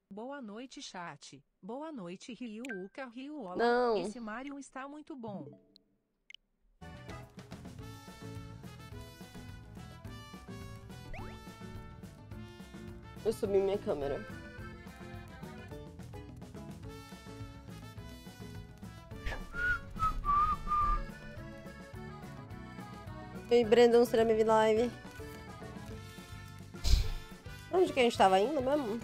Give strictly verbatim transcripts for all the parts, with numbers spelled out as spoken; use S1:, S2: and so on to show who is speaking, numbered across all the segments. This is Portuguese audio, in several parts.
S1: Boa noite, chat. Boa noite, Ryuuka Ryuola.
S2: Não.
S1: Esse Mario está muito bom.
S2: Eu subi minha câmera. Ei, Brandon, será minha live? Onde que a gente tava indo mesmo?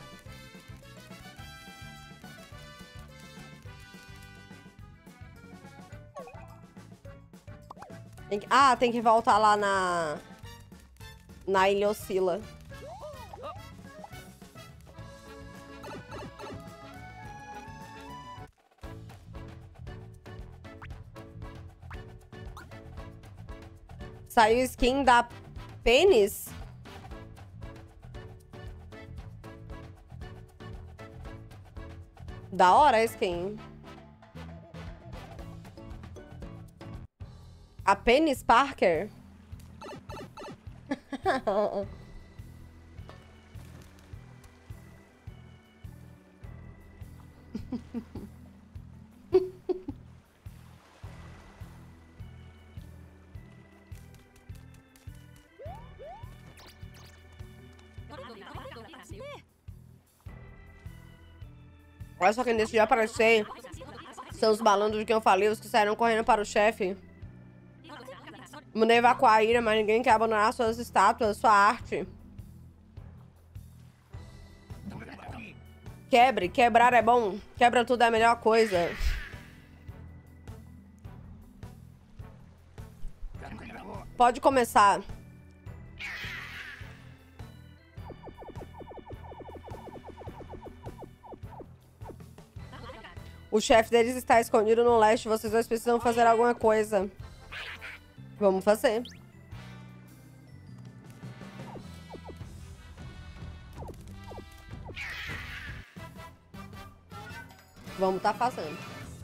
S2: Tem que... Ah, tem que voltar lá na... Na Ilha Oscila. Saiu skin da Pênis? Da hora a skin. A Pênis Parker? Olha só quem decidiu aparecer. São os malandros de quem eu falei, os que saíram correndo para o chefe. Mandei evacuar a ilha, mas ninguém quer abandonar suas estátuas, sua arte. Quebre, quebrar é bom. Quebra tudo é a melhor coisa. Pode começar. O chefe deles está escondido no leste. Vocês dois precisam fazer alguma coisa. Vamos fazer. Vamos tá fazendo.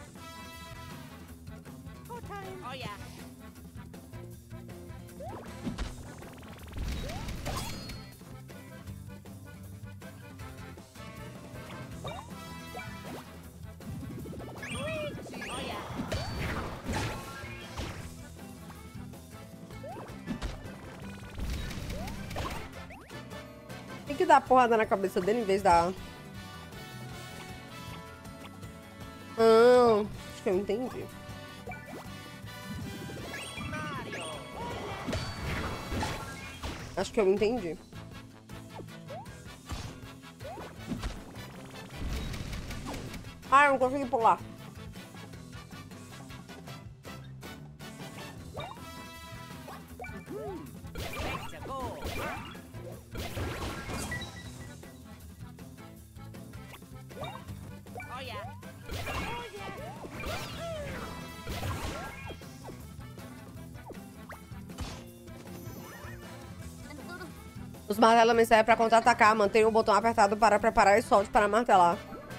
S2: Tem que dar porrada na cabeça dele em vez da... Ah, acho que eu entendi. Acho que eu entendi. Ah, eu não consegui pular. Os martelos servem para contra-atacar. Mantenha o botão apertado para preparar e solte para martelar.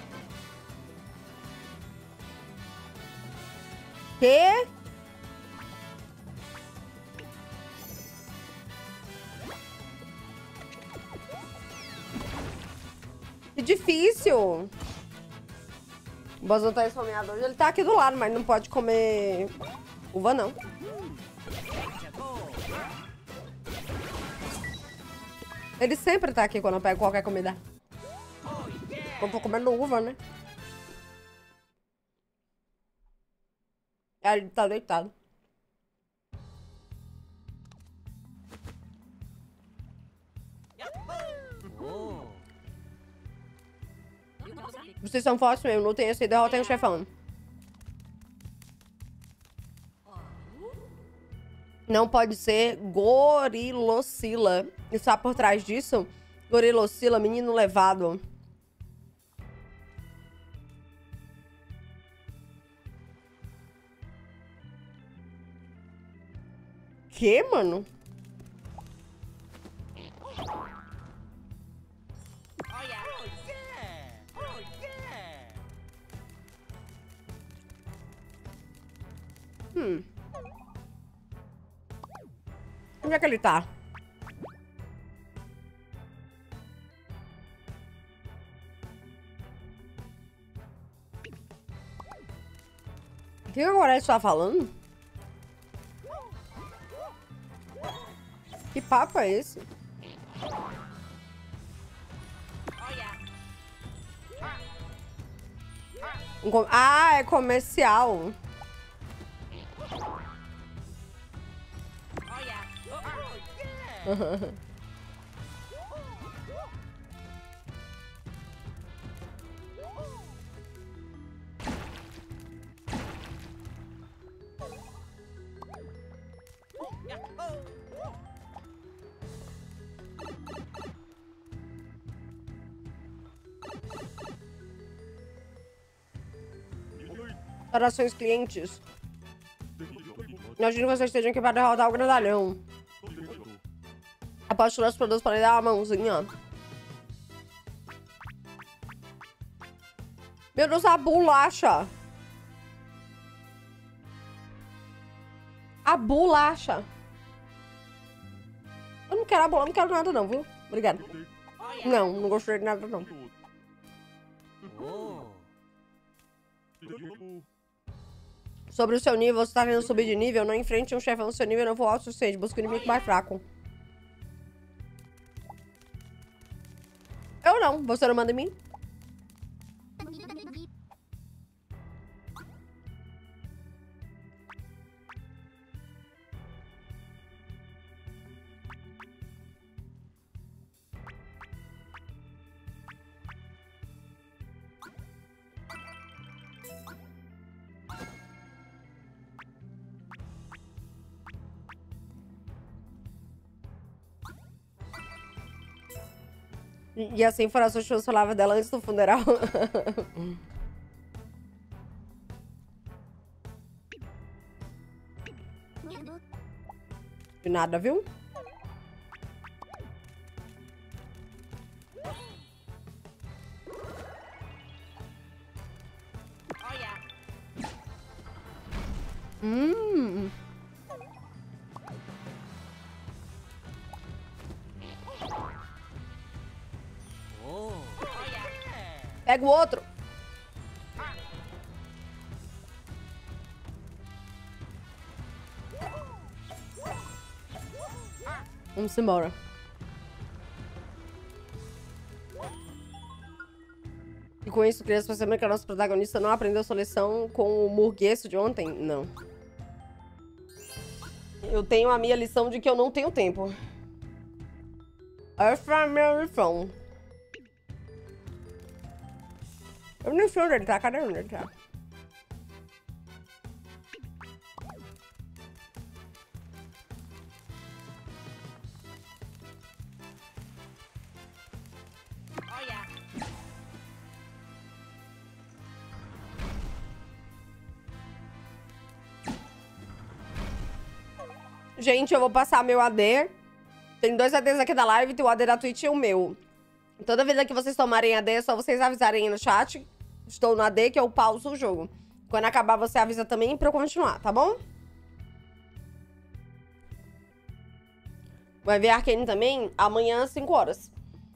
S2: Que? Que difícil. O Bozão tá esfomeado hoje. Ele tá aqui do lado, mas não pode comer uva, não. Ele sempre tá aqui quando eu pego qualquer comida. Eu tô comendo uva, né? Aí ele tá deitado. Vocês são fortes mesmo, lutem esse e derrotem o chefão. Não pode ser Gorilocila. Está por trás disso? Gorilocila, menino levado. Que, mano? Hum. Onde é que ele tá? O que agora ele está falando? Que papo é esse? Um com... Ah, é comercial. Orações clientes. Imagino que vocês estejam aqui para derrotar o grandalhão. Aposto os produtos para lhe dar uma mãozinha. Meu Deus, a bolacha. A bolacha. Eu não quero a bolacha, não quero nada não, viu? Obrigada. Não, não gostei de nada não. Sobre o seu nível, você tá querendo subir de nível, não enfrente um chefão do seu nível, não for alto o suficiente. Busque um inimigo mais fraco. Eu não, você não manda em mim? E assim foram as últimas palavras dela antes do funeral. De nada, viu? Hum. Pega o outro. Vamos embora. E com isso, criança, você lembra que a nossa protagonista não aprendeu sua lição com o murgueço de ontem? Não. Eu tenho a minha lição de que eu não tenho tempo. Essa é a minha lição. Eu nem sei onde ele tá, cadê onde ele tá? Gente, eu vou passar meu A D. Tem dois A Ds aqui da live, tem o A D da Twitch e o meu. Toda vez que vocês tomarem A D, é só vocês avisarem aí no chat. Estou no A D, que eu pauso o jogo. Quando acabar, você avisa também pra eu continuar, tá bom? Vai ver Arcane também amanhã às cinco horas.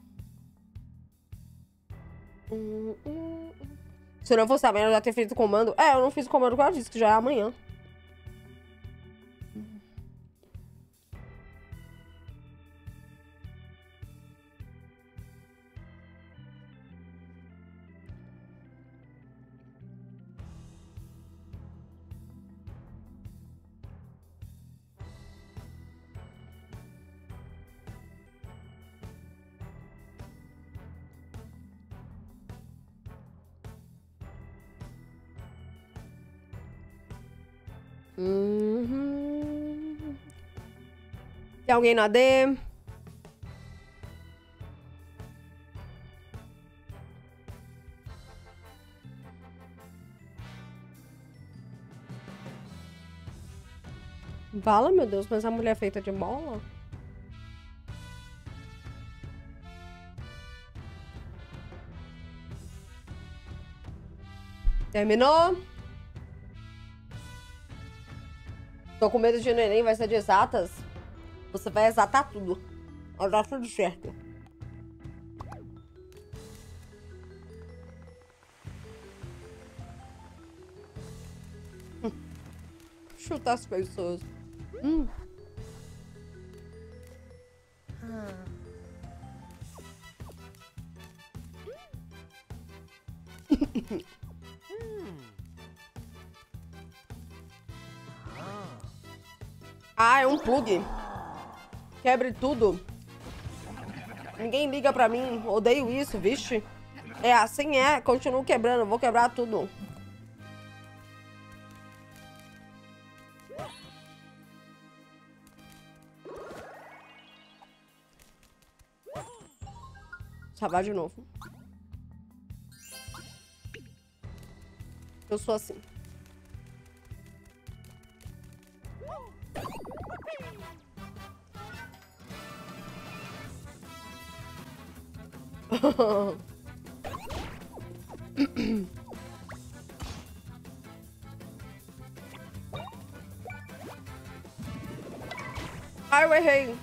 S2: Hum, hum. Se não fosse amanhã, eu já ter feito o comando. É, eu não fiz o comando que eu disse, que já é amanhã. Uhum. Tem alguém no A D? Fala, meu Deus, mas a mulher é feita de bola? Terminou? Tô com medo de no Enem, vai ser de exatas. Você vai exatar tudo. Vai dar tudo certo. chutar as pessoas. Hum. Ah, é um plug. Quebre tudo. Ninguém liga pra mim. Odeio isso, vixe. É, assim é. Continuo quebrando. Vou quebrar tudo. Salvar de novo. Eu sou assim. Ai, eu errei.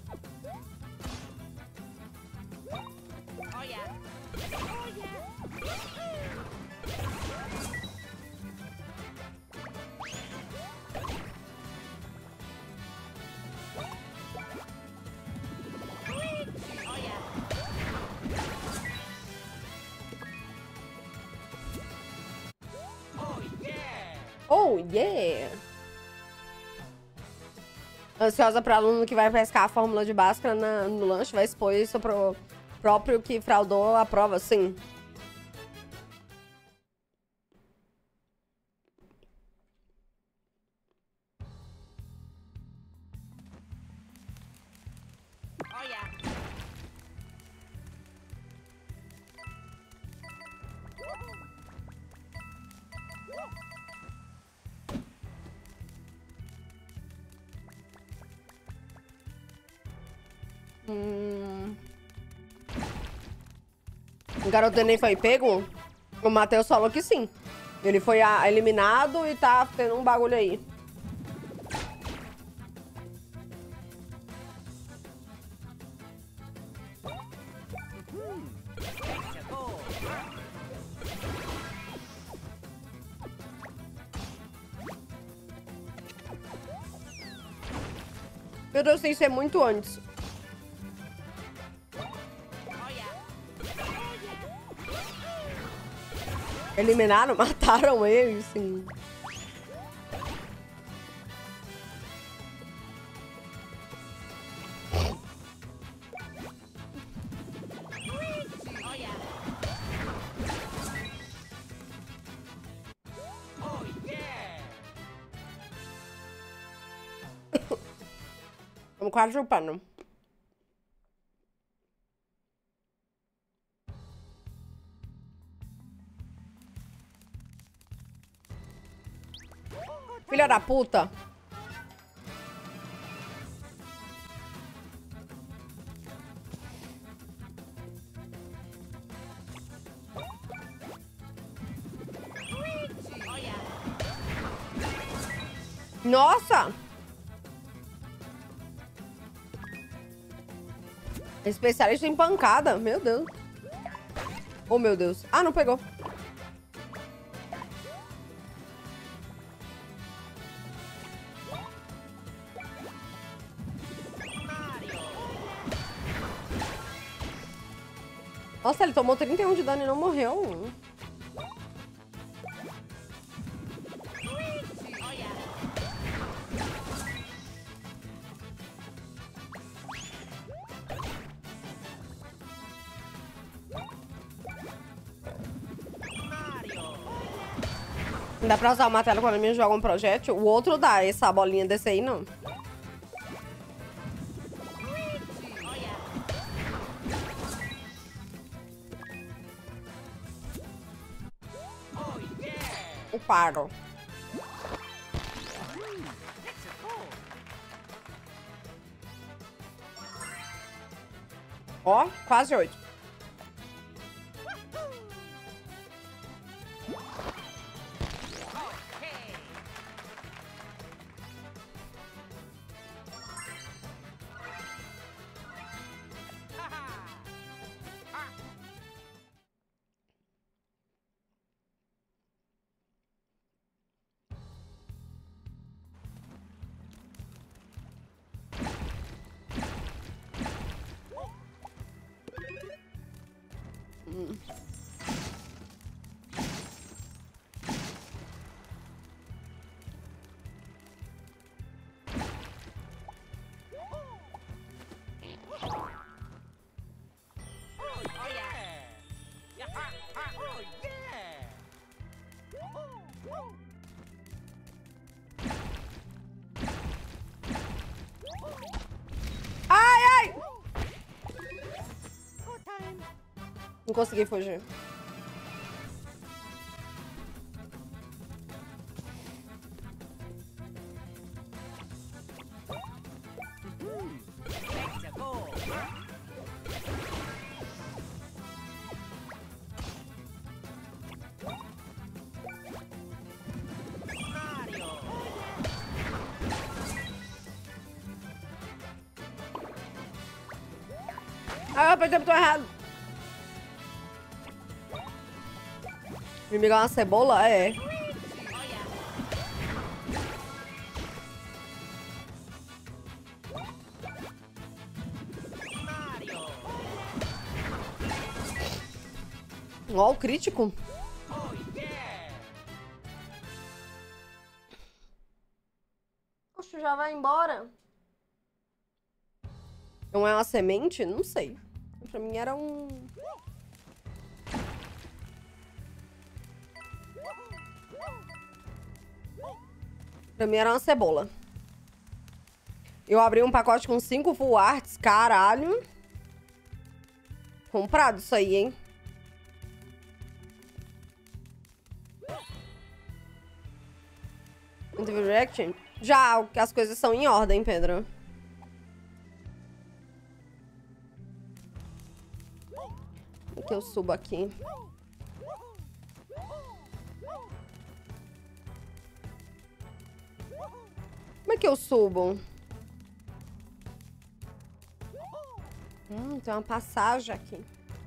S2: Oh, yeah! Ansiosa para aluno que vai pescar a fórmula de Bhaskara na, no lanche, vai expor isso pro próprio que fraudou a prova, sim. Hum... O garoto do Enem foi pego? O Matheus falou que sim. Ele foi a, eliminado e tá tendo um bagulho aí. Meu Deus, tem que ser muito antes. Eliminaram? Mataram ele, sim. Estamos quase chupando. Filha da puta. Nossa! Especialista em pancada. Meu Deus. Oh, meu Deus. Ah, não pegou. Nossa, ele tomou trinta e um de dano e não morreu. Dá pra usar o martelo quando me joga um projétil? O outro dá, essa bolinha desse aí não. O paro. Ó, quase oito. Hum. Ai, ai! Não consegui fugir. Ah, eu apertei o botão errado. O inimigo é uma cebola? É. Ó, o crítico. Oxe, já vai embora. Não é uma semente? Não sei. Pra mim era um... Pra mim era uma cebola. Eu abri um pacote com cinco full arts. Caralho. Comprado isso aí, hein? Interview Reaction? Já, as coisas são em ordem, Pedro. Como que eu subo aqui? Como é que eu subo? Hum, tem uma passagem aqui.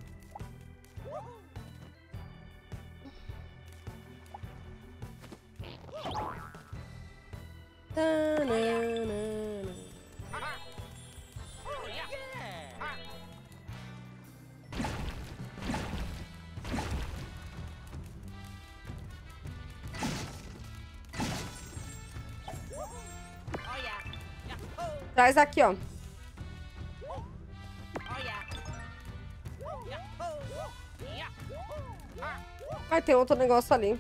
S2: Traz aqui, ó. Vai ter outro negócio ali.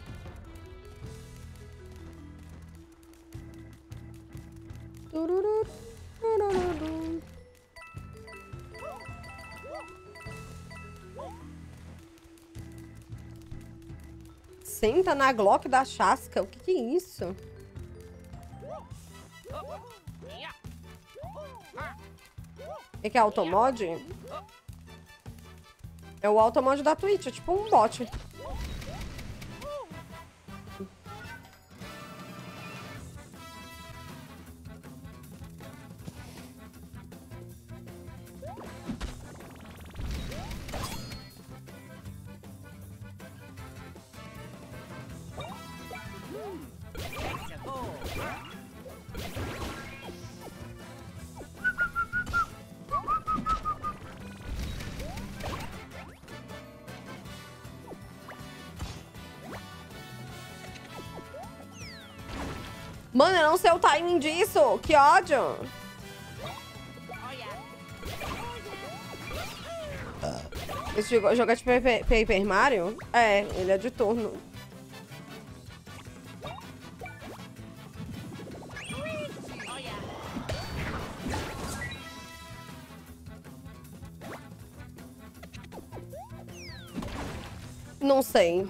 S2: Senta na Glock da Chasca. O que que é isso? O que é automod? É o automod da Twitch, é tipo um bot. Mano, eu não sei o timing disso. Que ódio. Esse jogo é de Paper Mario? É, ele é de turno. Não sei.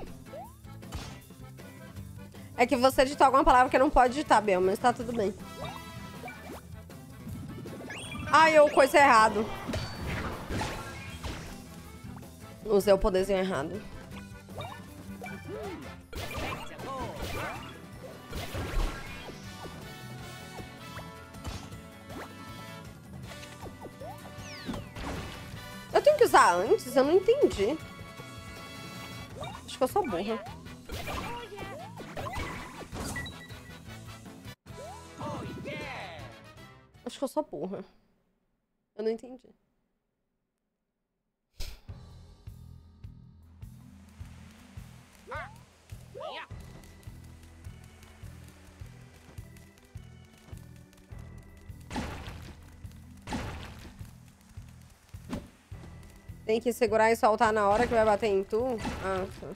S2: É que você digitou alguma palavra que não pode digitar, Bel, mas tá tudo bem. Ai, eu coisa errado. Usei o poderzinho errado. Eu tenho que usar antes? Eu não entendi. Acho que eu sou burra. Acho que eu sou burra. Eu não entendi. Tem que segurar e soltar na hora que vai bater em tu? Ah, tá.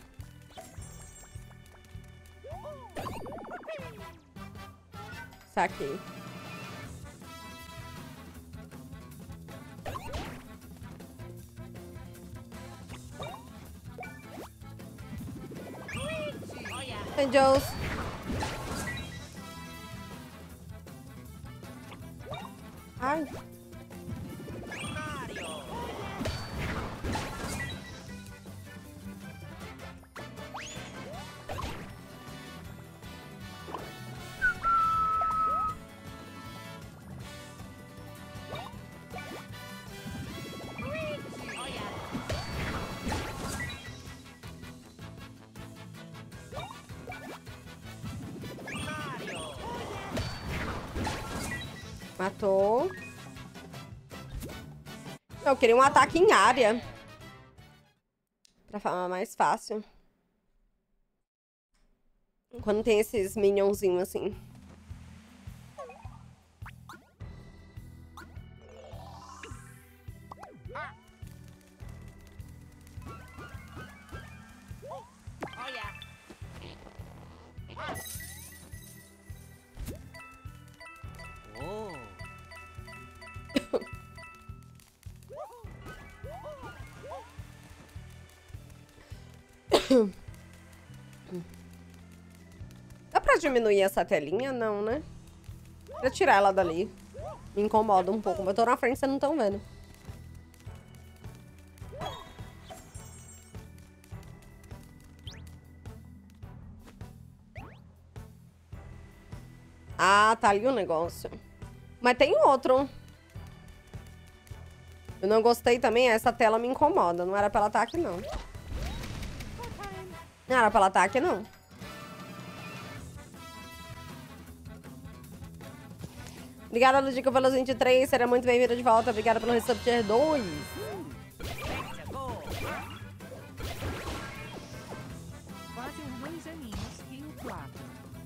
S2: Saquei. Angels. Ai. Matou. Eu queria um ataque em área. Pra ficar mais fácil. Quando tem esses minionzinhos assim. Dá pra diminuir essa telinha? Não, né? Pra tirar ela dali. Me incomoda um pouco. Eu tô na frente, vocês não estão vendo. Ah, tá ali o negócio. Mas tem outro. Eu não gostei também. Essa tela me incomoda. Não era pra ela estar aqui, não. Não era pra ela estar aqui, não. Obrigada, Ludica, pelos vinte e três. Será muito bem-vinda de volta. Obrigada pelo Resub Tier dois.
S1: Quase uns dois aninhos e o quatro.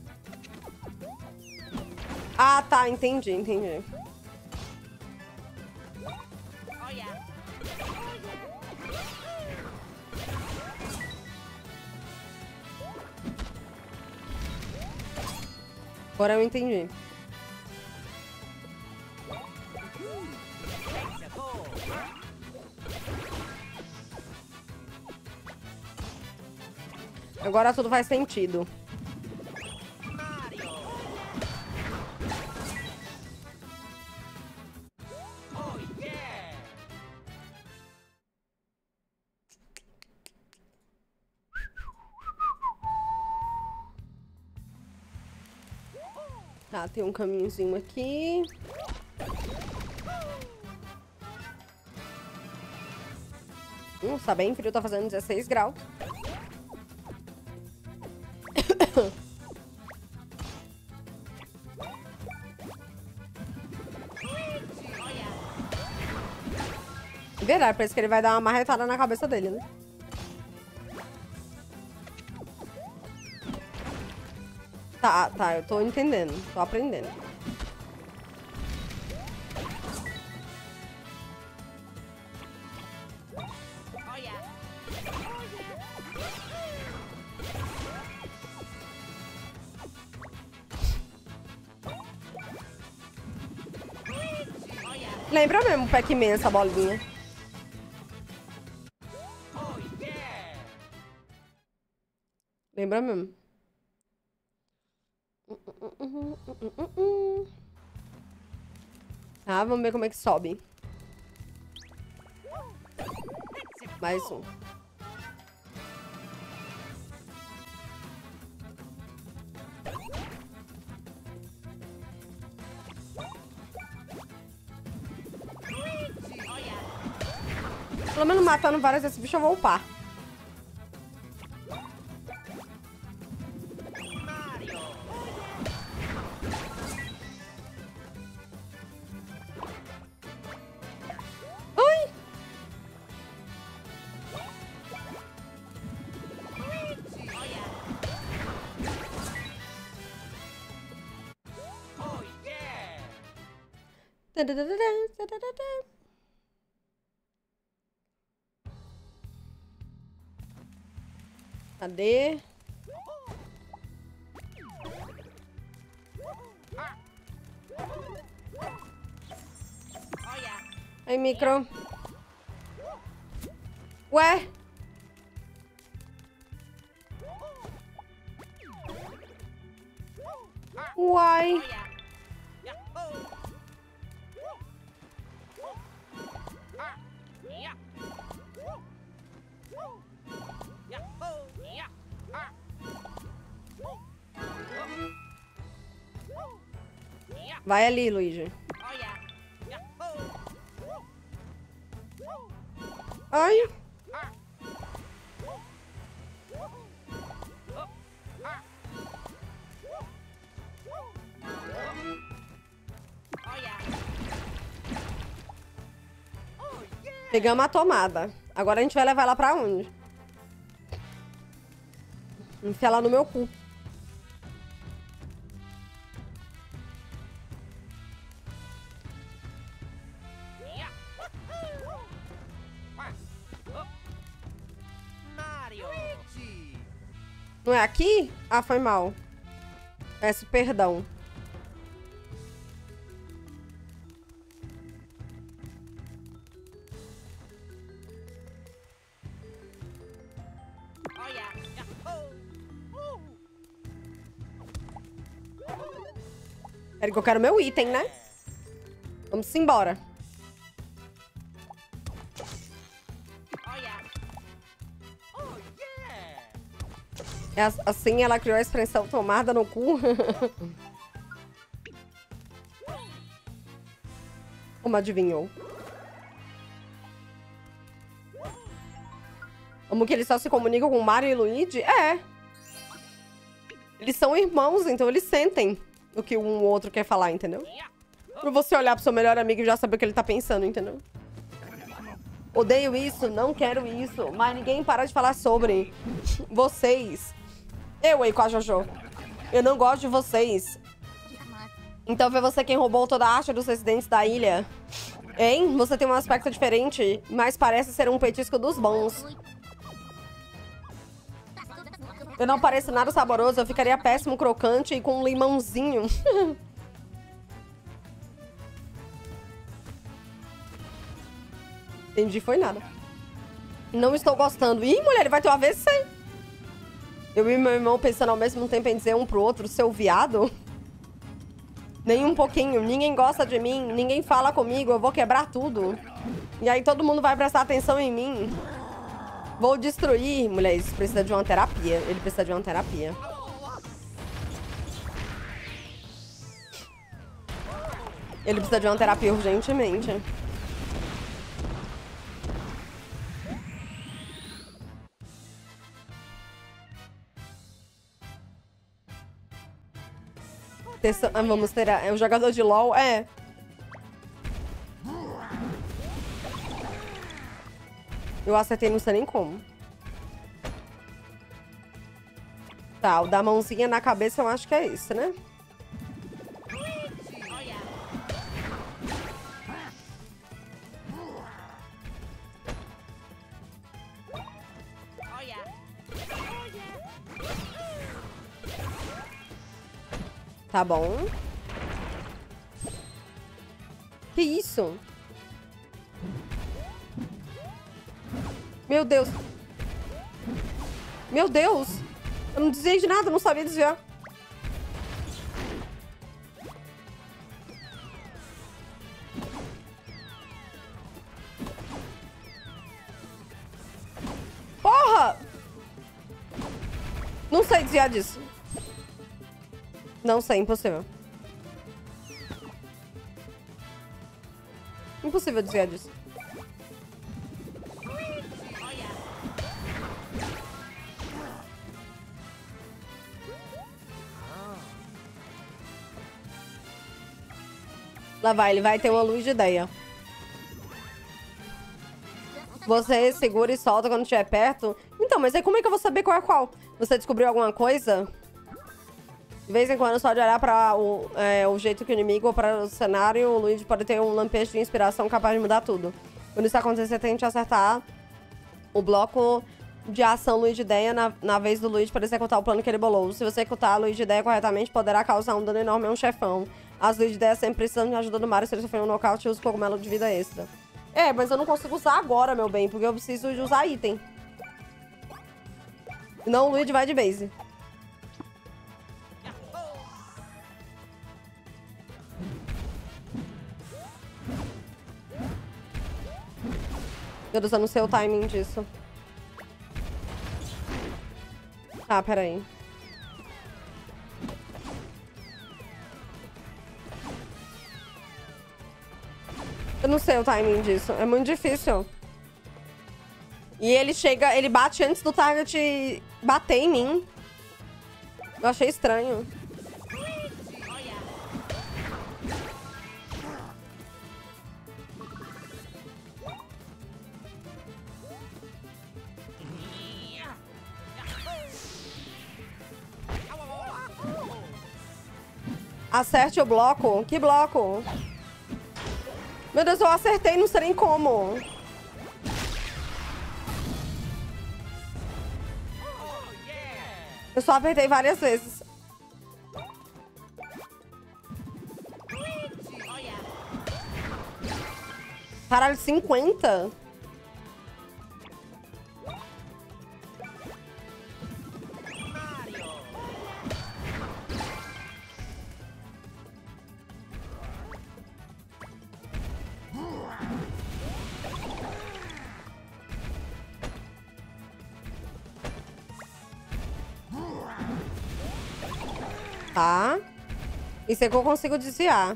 S2: Ah, tá. Entendi, entendi. Agora eu entendi. Agora tudo faz sentido. Tá, tem um caminhozinho aqui. Hum, tá bem frio, tá fazendo dezesseis graus. Verdade, parece que ele vai dar uma marretada na cabeça dele, né? Tá, tá, eu tô entendendo. Tô aprendendo. Lembra mesmo o Pac-Man, essa bolinha. Lembra mesmo. Tá, vamos ver como é que sobe. Mais um. Pelo menos matando várias desse bicho eu vou upar. Cadê? Aí, micro. Ué? Uai. Vai ali, Luigi. Ai. Pegamos a tomada. Agora a gente vai levar ela pra onde? Enfiar ela no meu cu. Não é aqui? Ah, foi mal. Peço perdão. Peraí que eu quero meu item, né? Vamos embora. Assim ela criou a expressão tomada no cu. Como adivinhou? Como que eles só se comunicam com Mario e Luigi? É. Eles são irmãos, então eles sentem o que um ou outro quer falar, entendeu? Pra você olhar pro seu melhor amigo e já saber o que ele tá pensando, entendeu? Odeio isso, não quero isso, mas ninguém para de falar sobre vocês. Eu aí com a Jojo. Eu não gosto de vocês. Então foi você quem roubou toda a arte dos residentes da ilha. Hein? Você tem um aspecto diferente, mas parece ser um petisco dos bons. Eu não pareço nada saboroso, eu ficaria péssimo crocante e com um limãozinho. Entendi, foi nada. Não estou gostando. Ih, mulher, ele vai ter um A V C. Eu e meu irmão pensando ao mesmo tempo em dizer um pro outro, seu viado. Nem um pouquinho. Ninguém gosta de mim, ninguém fala comigo, eu vou quebrar tudo. E aí todo mundo vai prestar atenção em mim. Vou destruir. Mulher, isso precisa de uma terapia. Ele precisa de uma terapia. Ele precisa de uma terapia urgentemente. Ah, vamos ter... A... É o jogador de LOL? É. Eu acertei, não sei nem como. Tá, o da mãozinha na cabeça eu acho que é isso, né? Tá bom. Que isso? Meu Deus. Meu Deus. Eu não desviei de nada, eu não sabia desviar. Porra! Não sei desviar disso. Não sei, impossível. Impossível desviar disso. Lá vai, ele vai ter uma luz de ideia. Você segura e solta quando estiver perto. Então, mas aí como é que eu vou saber qual é qual? Você descobriu alguma coisa? De vez em quando, só de olhar para o, é, o jeito que o inimigo ou para o cenário, o Luigi pode ter um lampejo de inspiração capaz de mudar tudo. Quando isso acontecer, tente acertar o bloco de ação Luigi Ideia na, na vez do Luigi para executar o plano que ele bolou. Se você executar a Luigi Ideia corretamente, poderá causar um dano enorme a um chefão. As Luigi Ideias sempre precisam de ajuda do Mario se ele sofrer um nocaute e usa o cogumelo de vida extra. É, mas eu não consigo usar agora, meu bem, porque eu preciso de usar item. Não, o Luigi vai de base. Meu Deus, eu não sei o timing disso. Tá, peraí. Eu não sei o timing disso. É muito difícil. E ele chega... Ele bate antes do target bater em mim. Eu achei estranho. Acerte o bloco. Que bloco? Meu Deus, eu acertei, não sei nem como. Eu só apertei várias vezes. Caralho, cinquenta? Tá. Isso é que eu consigo desviar.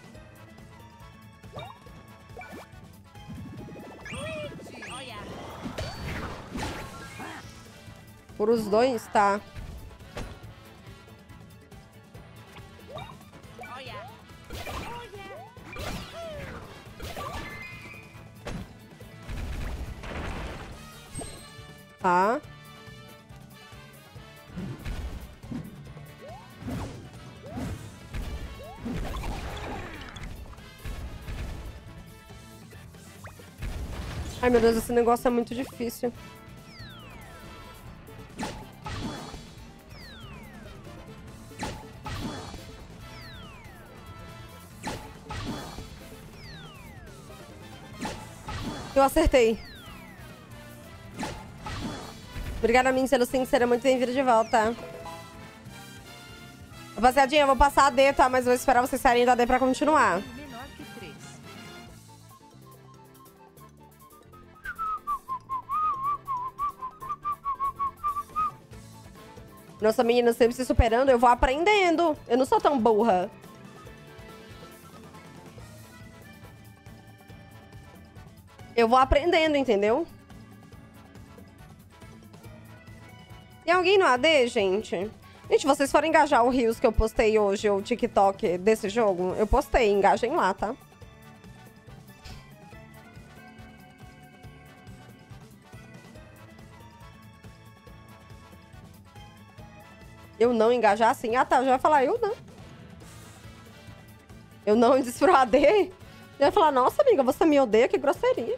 S2: Por os dois, tá. Tá. Ai, meu Deus, esse negócio é muito difícil. Eu acertei. Obrigada, Min, pelo sim, será muito bem-vindo de volta. Rapaziadinha, eu vou passar a D, tá? Mas vou esperar vocês saírem da D pra continuar.
S1: Menor que três.
S2: Nossa, menina, sempre se superando, eu vou aprendendo. Eu não sou tão burra. Eu vou aprendendo, entendeu? Tem alguém no A D, gente? Gente, vocês forem engajar o Rios que eu postei hoje, o TikTok desse jogo, eu postei, engajem lá, tá? Eu não engajar assim? Ah, tá, eu já ia falar, eu não. Eu não disse pro A D. Eu ia falar, nossa, amiga, você me odeia, que grosseria.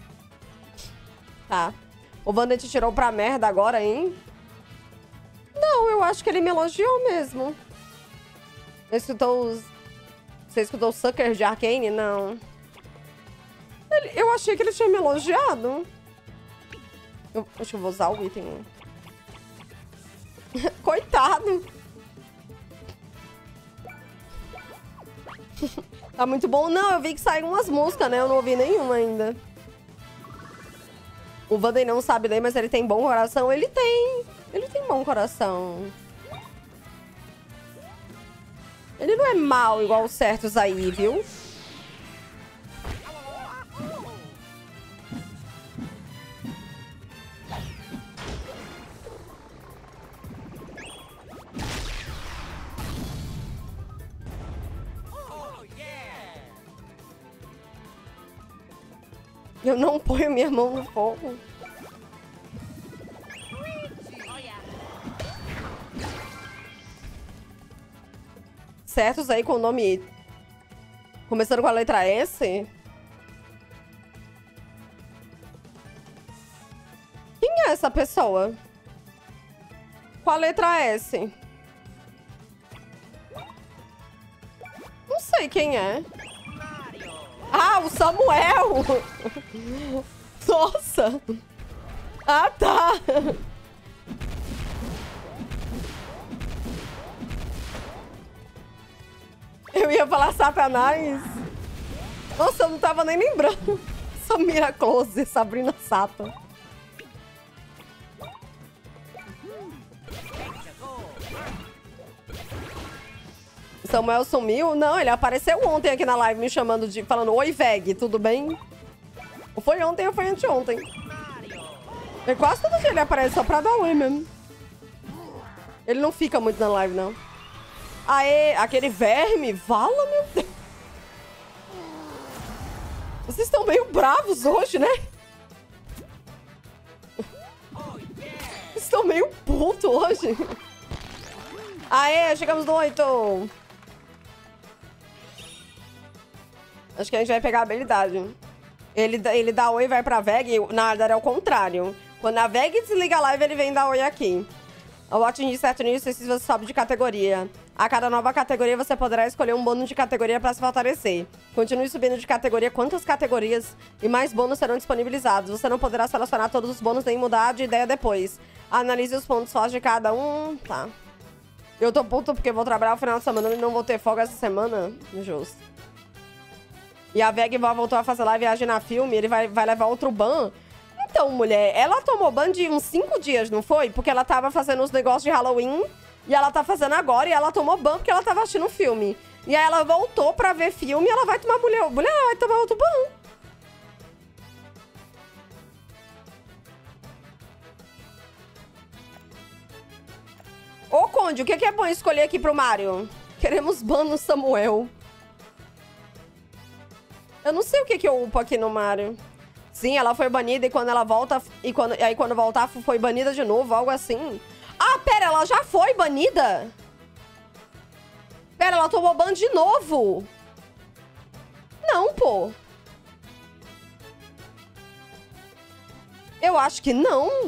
S2: Tá. O Vandit tirou pra merda agora, hein? Não, eu acho que ele me elogiou mesmo. Você escutou os... Você escutou o Sucker de Arcane? Não. Ele... Eu achei que ele tinha me elogiado. Eu... Acho que eu vou usar o item. Coitado. Tá muito bom. Não, eu vi que saiu umas músicas, né? Eu não ouvi nenhuma ainda. O Vander não sabe ler, mas ele tem bom coração. Ele tem. Ele tem bom coração. Ele não é mal igual os certos aí, viu? Eu não ponho minha mão no fogo. certos aí com o nome... Começando com a letra S? Quem é essa pessoa? Com a letra S? Não sei quem é. Ah, o Samuel! Nossa! Ah, tá! Eu ia falar Satanás. Nossa, eu não tava nem lembrando. Samira Close, Sabrina Sato. Samuel sumiu? Não, ele apareceu ontem aqui na live me chamando de... Falando, oi, Veg, tudo bem? Ou foi ontem ou foi anteontem. É quase todo dia ele aparece só pra dar oi mesmo. Ele não fica muito na live, não. Aê, aquele verme. Vala, meu Deus. Vocês estão meio bravos hoje, né? Vocês estão meio putos hoje. Aê, chegamos no oito. Acho que a gente vai pegar a habilidade. Ele, ele dá oi e vai pra Veg. Na verdade, é o contrário. Quando a Veg desliga a live, ele vem dar oi aqui. Ao atingir certo nível, você sobe de categoria. A cada nova categoria, você poderá escolher um bônus de categoria para se fortalecer. Continue subindo de categoria. Quantas categorias e mais bônus serão disponibilizados? Você não poderá selecionar todos os bônus nem mudar de ideia depois. Analise os pontos fortes de cada um. Tá. Eu tô puto porque vou trabalhar o final de semana e não vou ter folga essa semana. Justo. E a Veg voltou a fazer live viagem na filme. Ele vai, vai levar outro ban. Então, mulher, ela tomou ban de uns cinco dias, não foi? Porque ela tava fazendo os negócios de Halloween. E ela tá fazendo agora. E ela tomou ban porque ela tava assistindo filme. E aí ela voltou pra ver filme e ela vai tomar mulher. Mulher, ela vai tomar outro ban. Ô, Conde, o que é bom escolher aqui pro Mario? Queremos ban no Samuel. Eu não sei o que que eu upo aqui no Mario. Sim, ela foi banida e quando ela volta... E, quando, e aí quando voltar foi banida de novo, algo assim. Ah, pera, ela já foi banida? Pera, ela tomou ban de novo? Não, pô. Eu acho que não.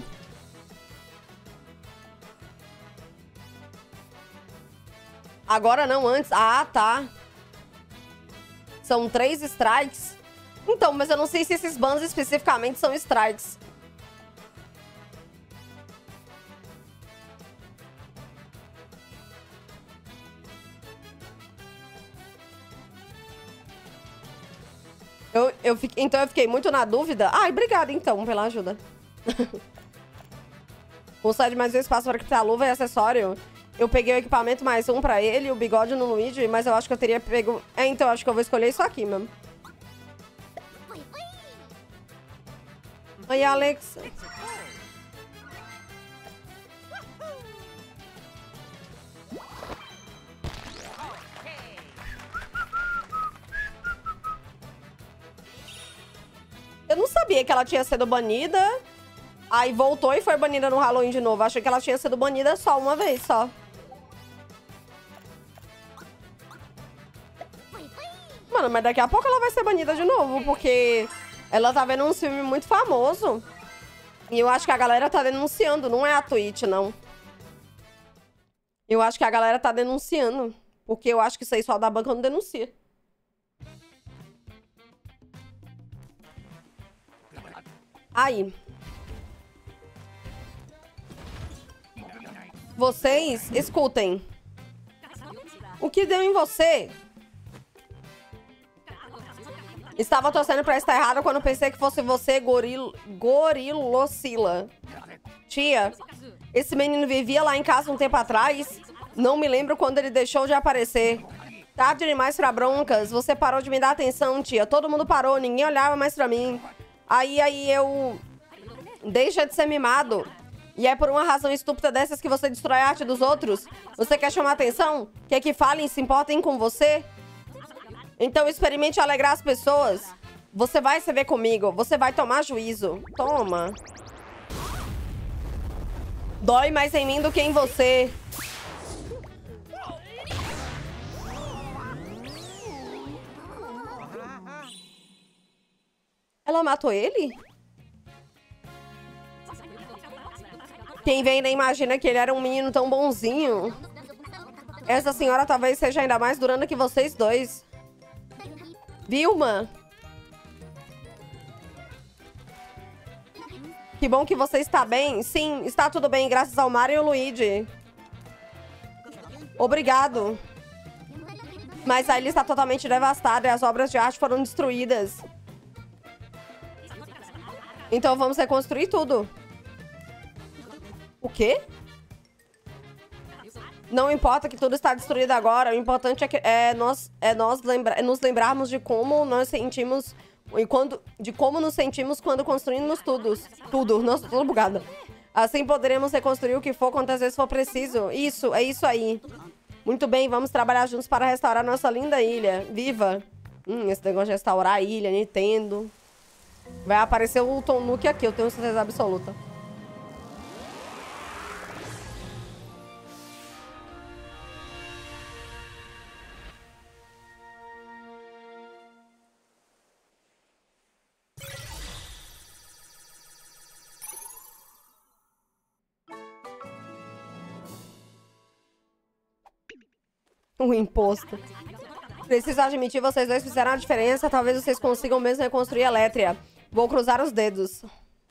S2: Agora não, antes. Ah, tá. São três strikes. Então, mas eu não sei se esses bans especificamente são strikes. Eu, eu fiquei, então eu fiquei muito na dúvida. Ai, obrigada então pela ajuda. Concede de mais um espaço para quitar a luva e acessório. Eu peguei o equipamento mais um pra ele, o bigode no Luigi, mas eu acho que eu teria pego... É, então eu acho que eu vou escolher isso aqui mesmo. Oi, Alex. Eu não sabia que ela tinha sido banida. Aí voltou e foi banida no Halloween de novo. Achei que ela tinha sido banida só uma vez, só. Mano, mas daqui a pouco ela vai ser banida de novo, porque ela tá vendo um filme muito famoso. E eu acho que a galera tá denunciando, não é a Twitch, não. Eu acho que a galera tá denunciando. Porque eu acho que isso aí só da banca não denuncia. Aí. Vocês, escutem. O que deu em você? Estava torcendo pra estar errado quando pensei que fosse você, goril... Gorilocila. Tia, esse menino vivia lá em casa um tempo atrás. Não me lembro quando ele deixou de aparecer. Tarde demais pra broncas. Você parou de me dar atenção, tia. Todo mundo parou, ninguém olhava mais pra mim. Aí, aí eu... Deixa de ser mimado. E é por uma razão estúpida dessas que você destrói a arte dos outros? Você quer chamar atenção? Quer que falem e se importem com você? Então experimente alegrar as pessoas. Você vai se ver comigo. Você vai tomar juízo. Toma. Dói mais em mim do que em você. Ela matou ele? Quem vem nem imagina que ele era um menino tão bonzinho. Essa senhora talvez seja ainda mais durando que vocês dois. Vilma? Que bom que você está bem. Sim, está tudo bem, graças ao Mario e ao Luigi. Obrigado. Mas a ilha está totalmente devastada e as obras de arte foram destruídas. Então vamos reconstruir tudo. O quê? Não importa que tudo está destruído agora. O importante é, que, é nós, é nós lembra, é nos lembrarmos de como nós sentimos... E quando, de como nos sentimos quando construímos tudo. Tudo. Nossa, tô bugada. Assim poderemos reconstruir o que for quantas vezes for preciso. Isso, é isso aí. Muito bem, vamos trabalhar juntos para restaurar nossa linda ilha. Viva! Hum, esse negócio de restaurar a ilha, Nintendo. Vai aparecer o Tom Nook aqui, eu tenho certeza absoluta. O imposto. Preciso admitir, vocês dois fizeram a diferença. Talvez vocês consigam mesmo reconstruir a Elétria. Vou cruzar os dedos.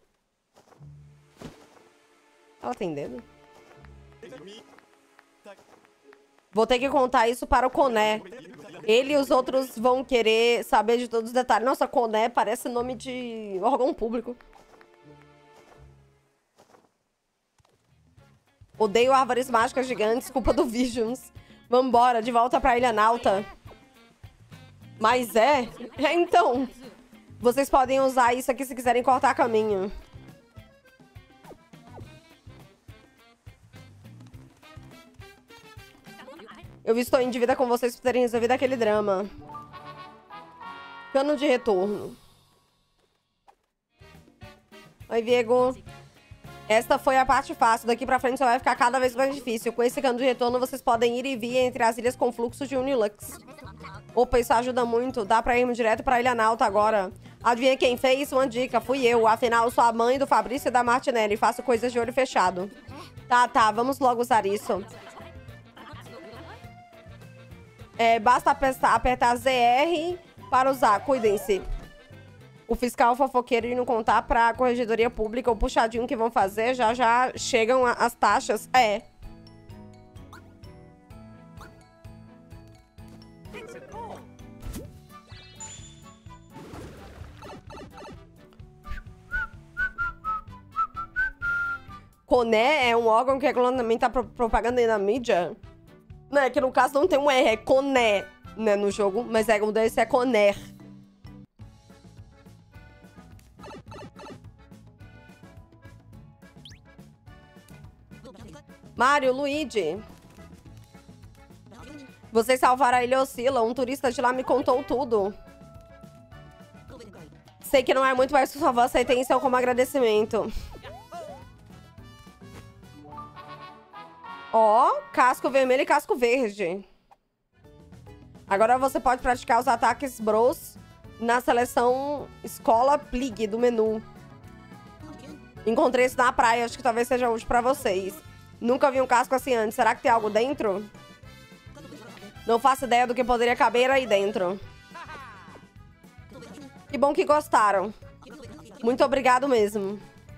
S2: Ela tem dedo? Vou ter que contar isso para o Coné. Ele e os outros vão querer saber de todos os detalhes. Nossa, Coné parece nome de órgão público. Odeio árvores mágicas gigantes, culpa do Visions. Vambora, de volta pra Ilha Nauta. Mas é? É, então. Vocês podem usar isso aqui se quiserem cortar caminho. Eu estou em dívida com vocês por terem resolvido aquele drama. Cano de retorno. Oi, Viego. Esta foi a parte fácil. Daqui pra frente só vai ficar cada vez mais difícil. Com esse cano de retorno, vocês podem ir e vir entre as ilhas com fluxo de Unilux. Opa, isso ajuda muito. Dá pra irmos direto pra Ilha Nauta agora. Adivinha quem fez? Uma dica. Fui eu. Afinal, sou a mãe do Fabrício e da Martinelli. Faço coisas de olho fechado. Tá, tá. Vamos logo usar isso. É, basta apertar, apertar Z R para usar. Cuidem-se. O fiscal fofoqueiro e não contar pra corregedoria pública o puxadinho que vão fazer, já já chegam a, as taxas. É. Coné é um órgão que regularmente tá pro propaganda aí na mídia. Né, que no caso não tem um R, é Coné, né, no jogo. Mas é, o desse é Coner. Mario, Luigi. Vocês salvaram a Ilha Oscila. Um turista de lá me contou tudo. Sei que não é muito, mas por favor, aceitem isso como agradecimento. Ó, casco vermelho e casco verde. Agora você pode praticar os ataques bros na seleção Escola Plig do menu. Encontrei isso na praia, acho que talvez seja útil pra vocês. Nunca vi um casco assim antes. Será que tem algo dentro? Não faço ideia do que poderia caber aí dentro. Que bom que gostaram. Muito obrigado mesmo.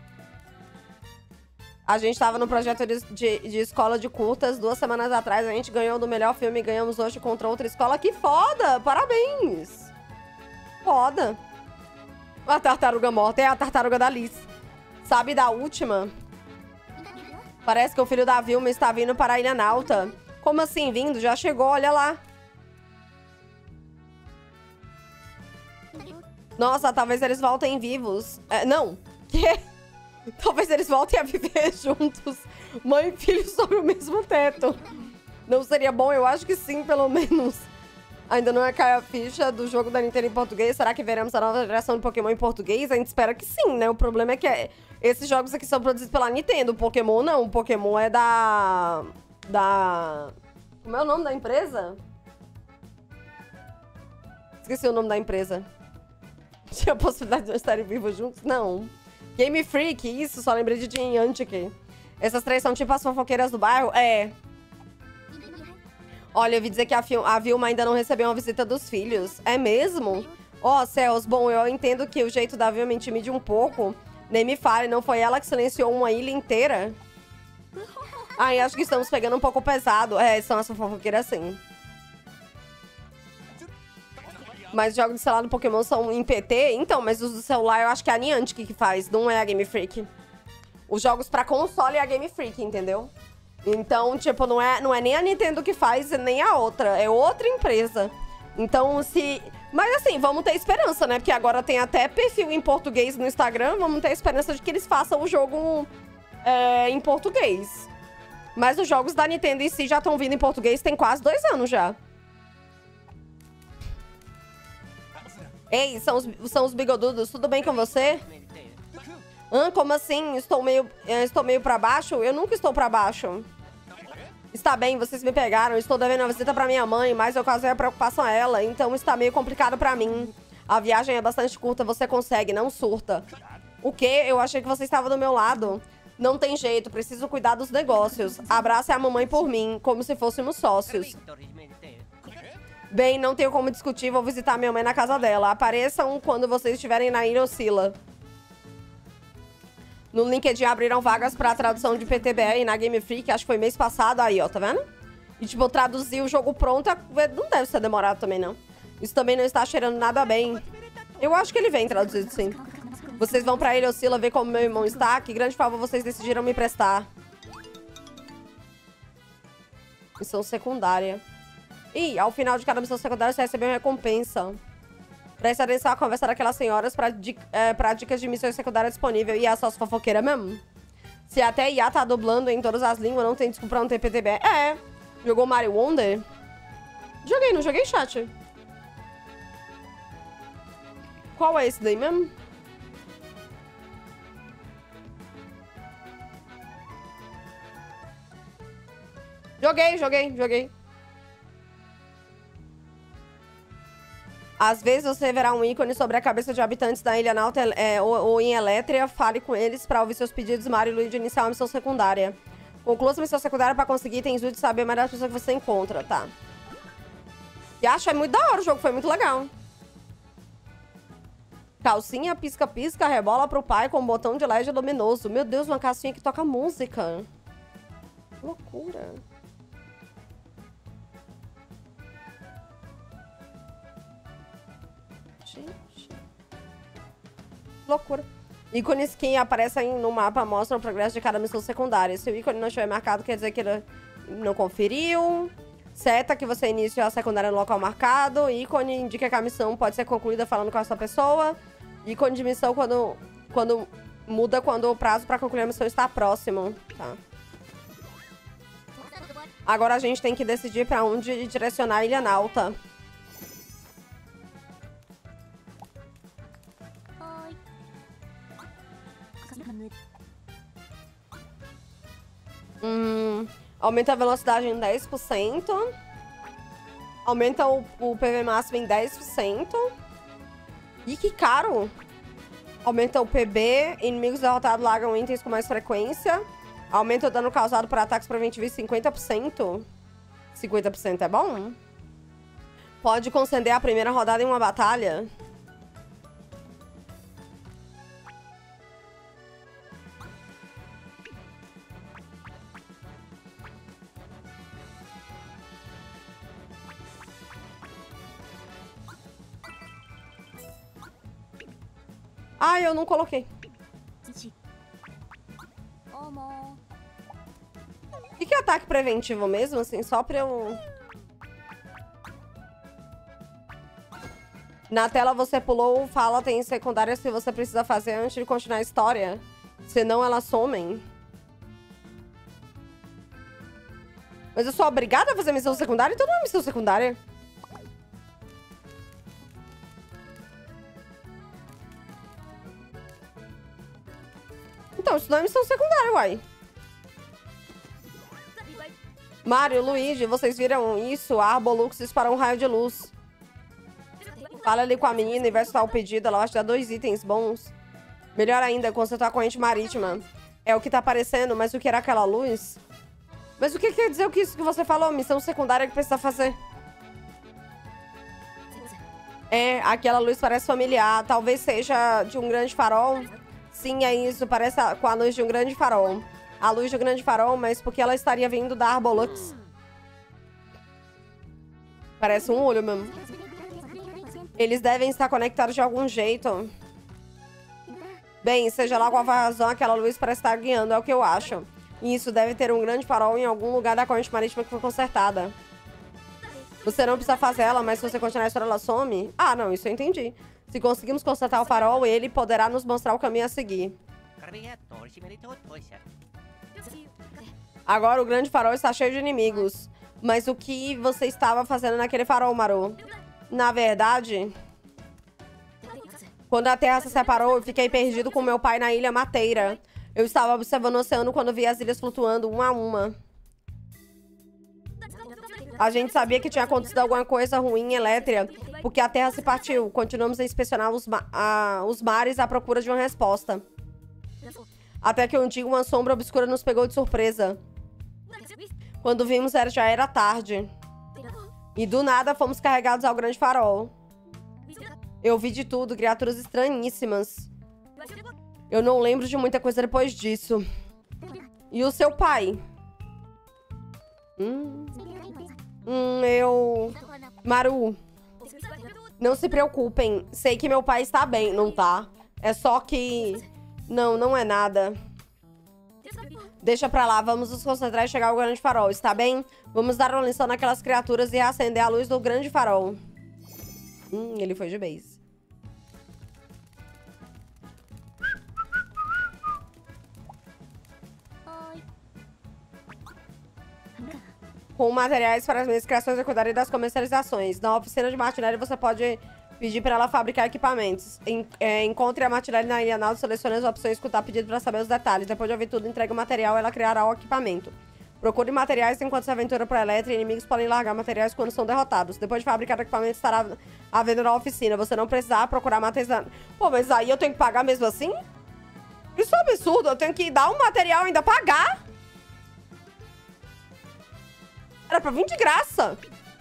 S2: A gente tava no projeto de, de, de escola de curtas duas semanas atrás. A gente ganhou do melhor filme e ganhamos hoje contra outra escola. Que foda! Parabéns! Foda. A tartaruga morta é a tartaruga da Liz. Sabe da última? Parece que o filho da Vilma está vindo para a Ilha Nauta. Como assim vindo? Já chegou, olha lá. Nossa, talvez eles voltem vivos. É, não. Que? Talvez eles voltem a viver juntos. Mãe e filho sob o mesmo teto. Não seria bom? Eu acho que sim, pelo menos. Ainda não é cair a ficha do jogo da Nintendo em português. Será que veremos a nova geração de Pokémon em português? A gente espera que sim, né? O problema é que é... esses jogos aqui são produzidos pela Nintendo. O Pokémon não. O Pokémon é da... Da... Como é o nome da empresa? Esqueci o nome da empresa. Tinha a possibilidade de nós estarem vivos juntos? Não. Game Freak, isso, só lembrei de Niantic. Essas três são tipo as fofoqueiras do bairro? É. Olha, eu ouvi dizer que a, a Vilma ainda não recebeu uma visita dos filhos. É mesmo? Ó, oh, céus, bom, eu entendo que o jeito da Vilma intimide um pouco. Nem me fale, não foi ela que silenciou uma ilha inteira? Ai, acho que estamos pegando um pouco pesado. É, são as fofoqueiras sim. Mas jogos de celular do Pokémon são em P T? Então, mas os do celular eu acho que é a Niantic que faz, não é a Game Freak. Os jogos pra console é a Game Freak, entendeu? Então, tipo, não é, não é nem a Nintendo que faz, nem a outra. É outra empresa. Então, se... Mas assim, vamos ter esperança, né? Porque agora tem até perfil em português no Instagram. Vamos ter esperança de que eles façam o jogo é, em português. Mas os jogos da Nintendo em si já estão vindo em português tem quase dois anos já. Ei, são os, são os bigodudos. Tudo bem com você? Hã? Como assim? Estou meio, estou meio pra baixo? Eu nunca estou pra baixo. Está bem, vocês me pegaram. Estou devendo uma visita pra minha mãe, mas eu causei a preocupação a ela. Então está meio complicado pra mim. A viagem é bastante curta, você consegue, não surta. O quê? Eu achei que você estava do meu lado. Não tem jeito, preciso cuidar dos negócios. Abrace a mamãe por mim, como se fôssemos sócios. Bem, não tenho como discutir, vou visitar minha mãe na casa dela. Apareçam quando vocês estiverem na Ilha Oscila. No LinkedIn abriram vagas pra tradução de P T B R na Game Freak, acho que foi mês passado, aí, ó, tá vendo? E, tipo, traduzir o jogo pronto não deve ser demorado também, não. Isso também não está cheirando nada bem. Eu acho que ele vem traduzido, sim. Vocês vão pra Ilha Oscila ver como meu irmão está? Que grande favor vocês decidiram me prestar. Missão secundária. Ih, ao final de cada missão secundária você recebeu uma recompensa. Preste atenção à conversa daquelas senhoras pra, é, pra dicas de missões secundárias disponíveis. E a só fofoqueira mesmo? Se até I A tá dublando em todas as línguas, não tem desculpa pra não ter P T B R. É. Jogou Mario Wonder? Joguei, não joguei, chat. Qual é esse daí mesmo? Joguei, joguei, joguei. Às vezes você verá um ícone sobre a cabeça de habitantes da Ilha Nauta é, ou, ou em Elétria. Fale com eles para ouvir seus pedidos, Mario e Luigi, iniciar uma missão secundária. Conclua sua missão secundária para conseguir itens úteis e saber mais das pessoas que você encontra, tá? E acho é muito da hora, o jogo foi muito legal. Calcinha, pisca-pisca, rebola pro pai com um botão de L E D luminoso. Meu Deus, uma calcinha que toca música. Que loucura. Gente. Loucura. Ícones que aparecem no mapa mostram o progresso de cada missão secundária. Se o ícone não estiver marcado, quer dizer que ele não conferiu. Seta que você iniciou a secundária no local marcado. Ícone indica que a missão pode ser concluída falando com essa pessoa. Ícone de missão quando, quando muda quando o prazo para concluir a missão está próximo. Tá. Agora a gente tem que decidir para onde direcionar a Ilha Nauta. Hum, aumenta a velocidade em dez por cento. Aumenta o, o P V máximo em dez por cento. Ih, que caro! Aumenta o P B. Inimigos derrotados largam itens com mais frequência. Aumenta o dano causado por ataques preventivos em cinquenta por cento. cinquenta por cento é bom? Pode conceder a primeira rodada em uma batalha. Ah, eu não coloquei. O que, que é ataque preventivo mesmo, assim? Só pra eu... Na tela você pulou, fala, tem secundárias que você precisa fazer antes de continuar a história. Senão elas somem. Mas eu sou obrigada a fazer missão secundária? Então não é missão secundária. Então, isso não é missão secundária, uai. Mario, Luigi, vocês viram isso? A Arbolux dispara um raio de luz. Fala ali com a menina e vai escutar o pedido. Ela vai te dar dois itens bons. Melhor ainda, consertar a corrente marítima. É o que tá aparecendo, mas o que era aquela luz? Mas o que quer dizer o que isso que você falou? Missão secundária que precisa fazer. É, aquela luz parece familiar. Talvez seja de um grande farol. Sim, é isso. Parece com a luz de um grande farol. A luz de um grande farol, mas porque ela estaria vindo da Arbolux. Parece um olho mesmo. Eles devem estar conectados de algum jeito. Bem, seja lá qual for a razão, aquela luz parece estar guiando, é o que eu acho. E isso deve ter um grande farol em algum lugar da corrente marítima que foi consertada. Você não precisa fazer ela, mas se você continuar a história, ela some? Ah, não, isso eu entendi. Se conseguimos consertar o farol, ele poderá nos mostrar o caminho a seguir. Agora o grande farol está cheio de inimigos. Mas o que você estava fazendo naquele farol, Maru? Na verdade... Quando a Terra se separou, eu fiquei perdido com meu pai na Ilha Mateira. Eu estava observando o oceano quando vi as ilhas flutuando uma a uma. A gente sabia que tinha acontecido alguma coisa ruim em Elétria, porque a Terra se partiu. Continuamos a inspecionar os, ma a, os mares à procura de uma resposta. Até que um dia uma sombra obscura nos pegou de surpresa. Quando vimos, era, já era tarde. E do nada fomos carregados ao grande farol. Eu vi de tudo, criaturas estranhíssimas. Eu não lembro de muita coisa depois disso. E o seu pai? Hum, hum eu... Maru, não se preocupem. Sei que meu pai está bem, não tá? É só que... Não, não é nada. Deixa pra lá, vamos nos concentrar e chegar ao grande farol, está bem? Vamos dar uma lição naquelas criaturas e acender a luz do grande farol. Hum, ele foi de base. Com materiais para as minhas criações e cuidarei das comercializações. Na oficina de Martinelli você pode pedir para ela fabricar equipamentos. En é, encontre a Martinelli na Ilha Naldo, selecione as opções e escutar pedido para saber os detalhes. Depois de ouvir tudo, entregue o material e ela criará o equipamento. Procure materiais enquanto se aventura para Elétria e inimigos podem largar materiais quando são derrotados. Depois de fabricar o equipamento, estará à venda na oficina. Você não precisará procurar materiais... Pô, mas aí eu tenho que pagar mesmo assim? Isso é um absurdo. Eu tenho que dar um material e ainda pagar? Era pra vir de graça.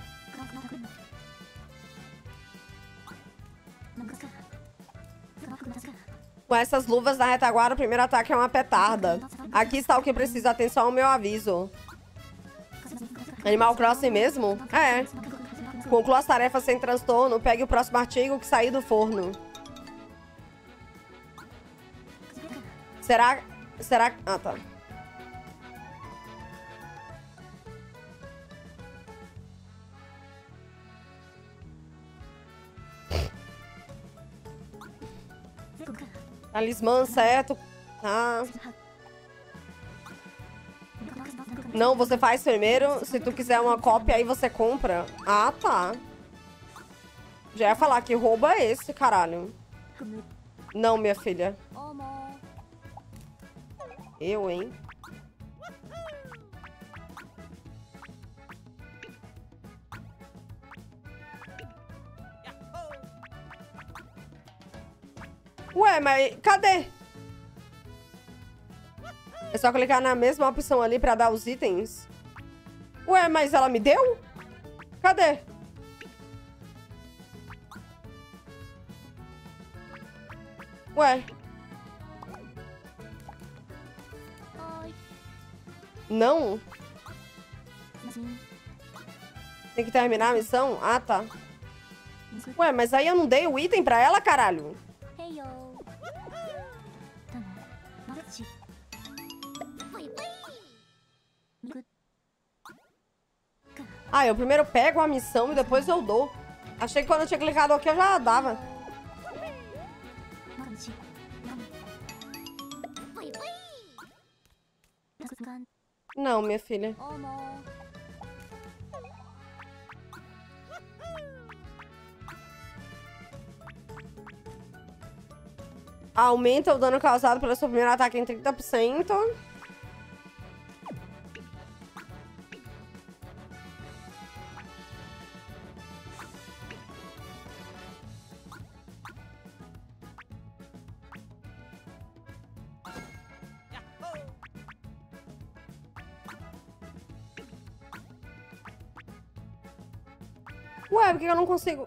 S2: Com essas luvas na retaguarda, o primeiro ataque é uma petarda. Aqui está o que precisa. Atenção ao meu aviso. Animal Crossing mesmo? É. Conclua as tarefas sem transtorno. Pegue o próximo artigo que sair do forno. Será... Será... Ah, tá. Talismã, certo? Tá. Não, você faz primeiro. Se tu quiser uma cópia, aí você compra. Ah, tá. Já ia falar que roubo é esse, caralho. Não, minha filha. Eu, hein? Ué, mas cadê? É só clicar na mesma opção ali pra dar os itens. Ué, mas ela me deu? Cadê? Ué. Não? Tem que terminar a missão? Ah, tá. Ué, mas aí eu não dei o item pra ela, caralho. Ah, eu primeiro pego a missão e depois eu dou. Achei que quando eu tinha clicado aqui eu já dava. Não, minha filha. Aumenta o dano causado pelo seu primeiro ataque em trinta por cento. Ué, por que eu não consigo?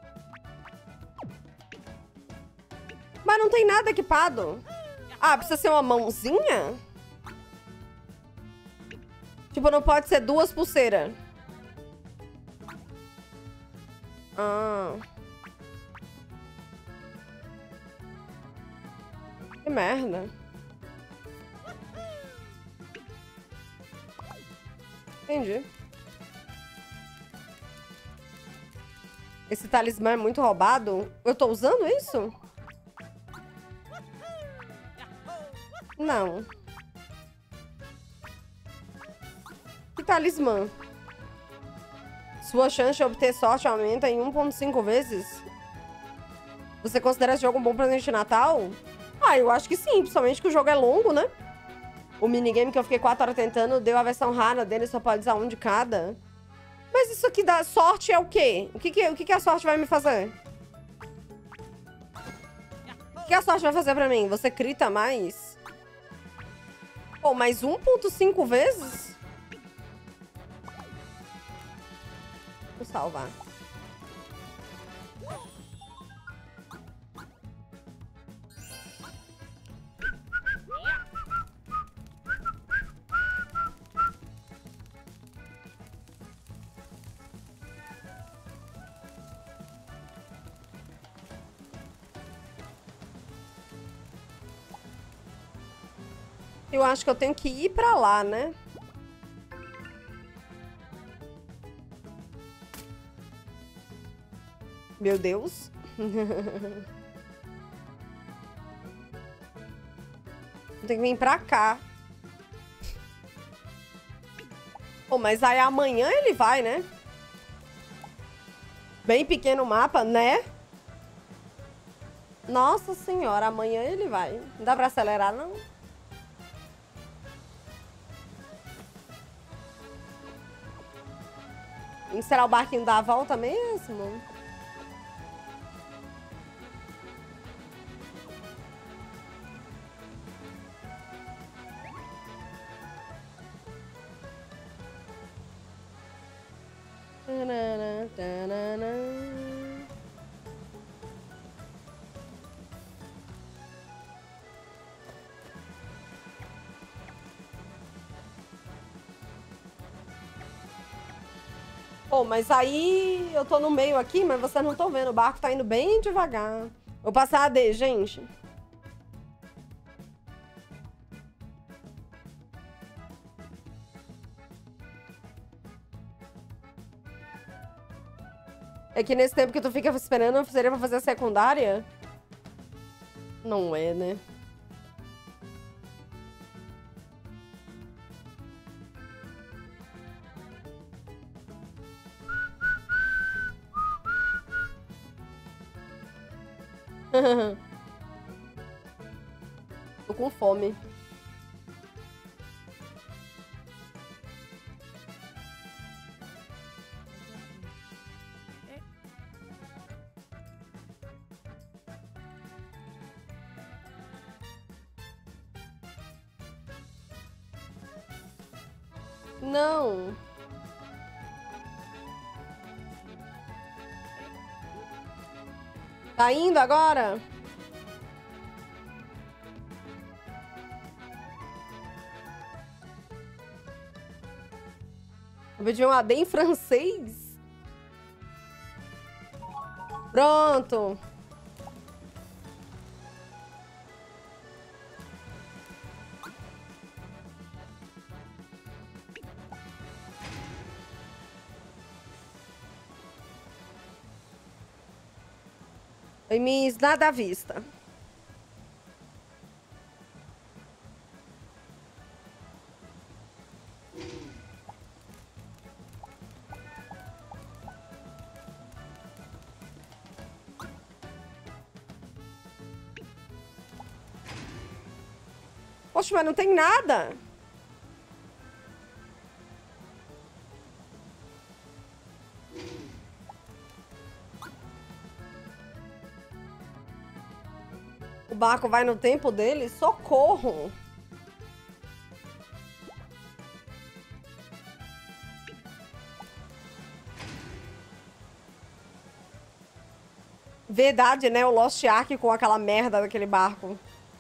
S2: Mas não tem nada equipado. Ah, precisa ser uma mãozinha? Tipo, não pode ser duas pulseiras. Ah. Que merda. Entendi. Esse talismã é muito roubado? Eu tô usando isso? Não. Que talismã? Sua chance de obter sorte aumenta em um ponto cinco vezes? Você considera esse jogo um bom presente de Natal? Ah, eu acho que sim, principalmente que o jogo é longo, né? O minigame que eu fiquei quatro horas tentando deu a versão rara dele, só pode usar um de cada. Mas isso aqui dá sorte é o quê? O que, que, o que, que a sorte vai me fazer? O que a sorte vai fazer pra mim? Você crita mais? Pô, mais um ponto cinco vezes? Vou salvar. Eu acho que eu tenho que ir pra lá, né? Meu Deus. Tem que vir pra cá. Pô, mas aí amanhã ele vai, né? Bem pequeno o mapa, né? Nossa senhora, amanhã ele vai. Não dá pra acelerar, não? Será o barquinho dar a volta mesmo? Tanana, tanana. Pô, mas aí eu tô no meio aqui, mas vocês não estão vendo. O barco tá indo bem devagar. Vou passar a D, gente. É que nesse tempo que tu fica esperando, seria pra fazer a secundária? Não é, né? Tô com fome. Não. Tá indo agora? Eu pedi um A D em francês? Pronto. Oi, Miss, nada à vista. Poxa, mas não tem nada. O barco vai no tempo dele? Socorro! Verdade, né? O Lost Ark com aquela merda daquele barco.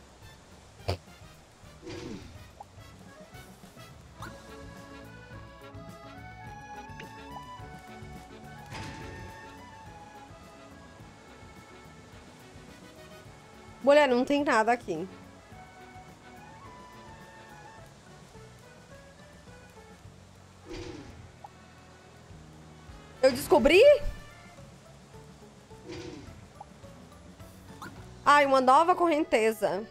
S2: Mulher, não tem nada aqui. Eu descobri? Ai, uma nova correnteza.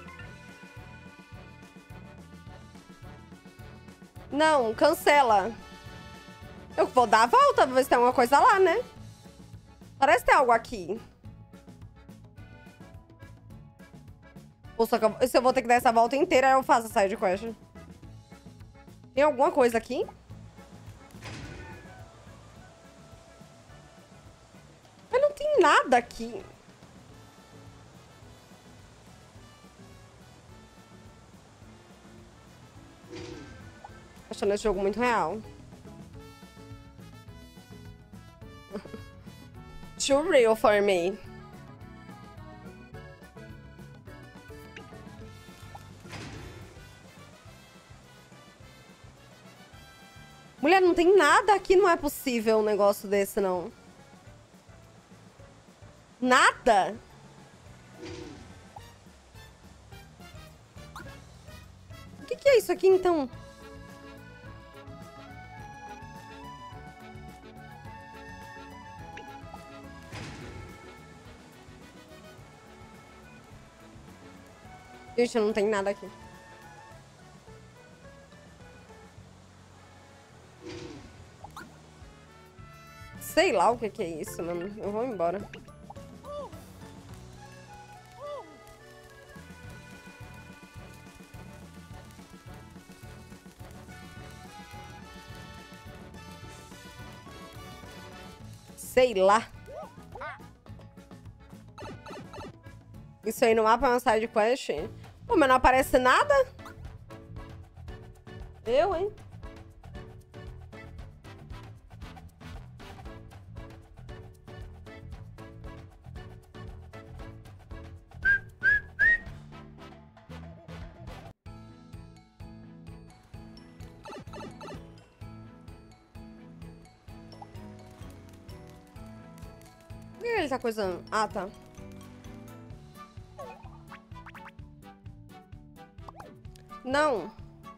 S2: Não, cancela. Eu vou dar a volta, ver se tem alguma coisa lá, né? Parece ter algo aqui. Ou só que eu, se eu vou ter que dar essa volta inteira, eu faço a side quest. Tem alguma coisa aqui? Mas não tem nada aqui. Tô achando esse jogo muito real. Too real for me. Mulher, não tem nada aqui, não é possível um negócio desse, não. Nada? O que que é isso aqui, então? Gente, não tem nada aqui. Sei lá o que que é isso, mano. Eu vou embora. Sei lá. Isso aí no mapa é uma side quest? Pô, mas não aparece nada? Eu, hein? Por que ele tá coisando? Ah, tá. Não.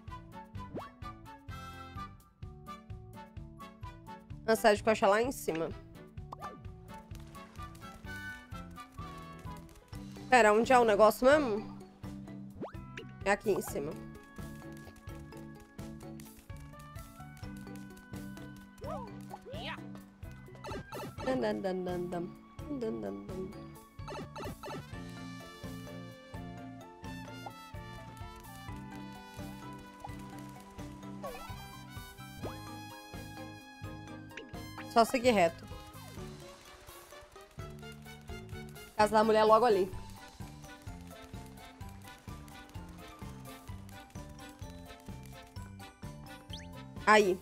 S2: A side quest é lá em cima. Pera, onde é o negócio mesmo? É aqui em cima. Dan, dan, dan, dan, dan. Dan, dan, dan. Só seguir reto. Casa da mulher logo ali. Aí.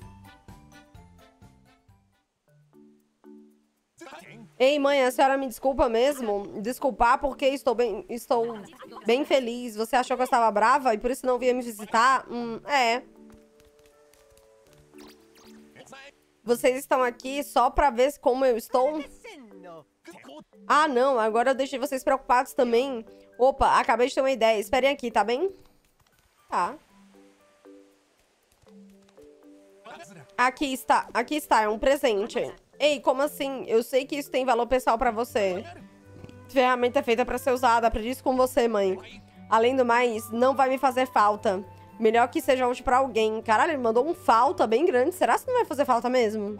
S2: Ei, mãe, a senhora me desculpa mesmo? Desculpar porque estou bem, estou bem feliz. Você achou que eu estava brava e por isso não vinha me visitar? Hum, é. Vocês estão aqui só pra ver como eu estou? Ah, não. Agora eu deixei vocês preocupados também. Opa, acabei de ter uma ideia. Esperem aqui, tá bem? Tá. Aqui está. Aqui está. É um presente. Ei, como assim? Eu sei que isso tem valor pessoal pra você. Ferramenta é feita pra ser usada. Aprendi isso com você, mãe. Além do mais, não vai me fazer falta. Melhor que seja útil pra alguém. Caralho, ele mandou um falta bem grande. Será que não vai fazer falta mesmo?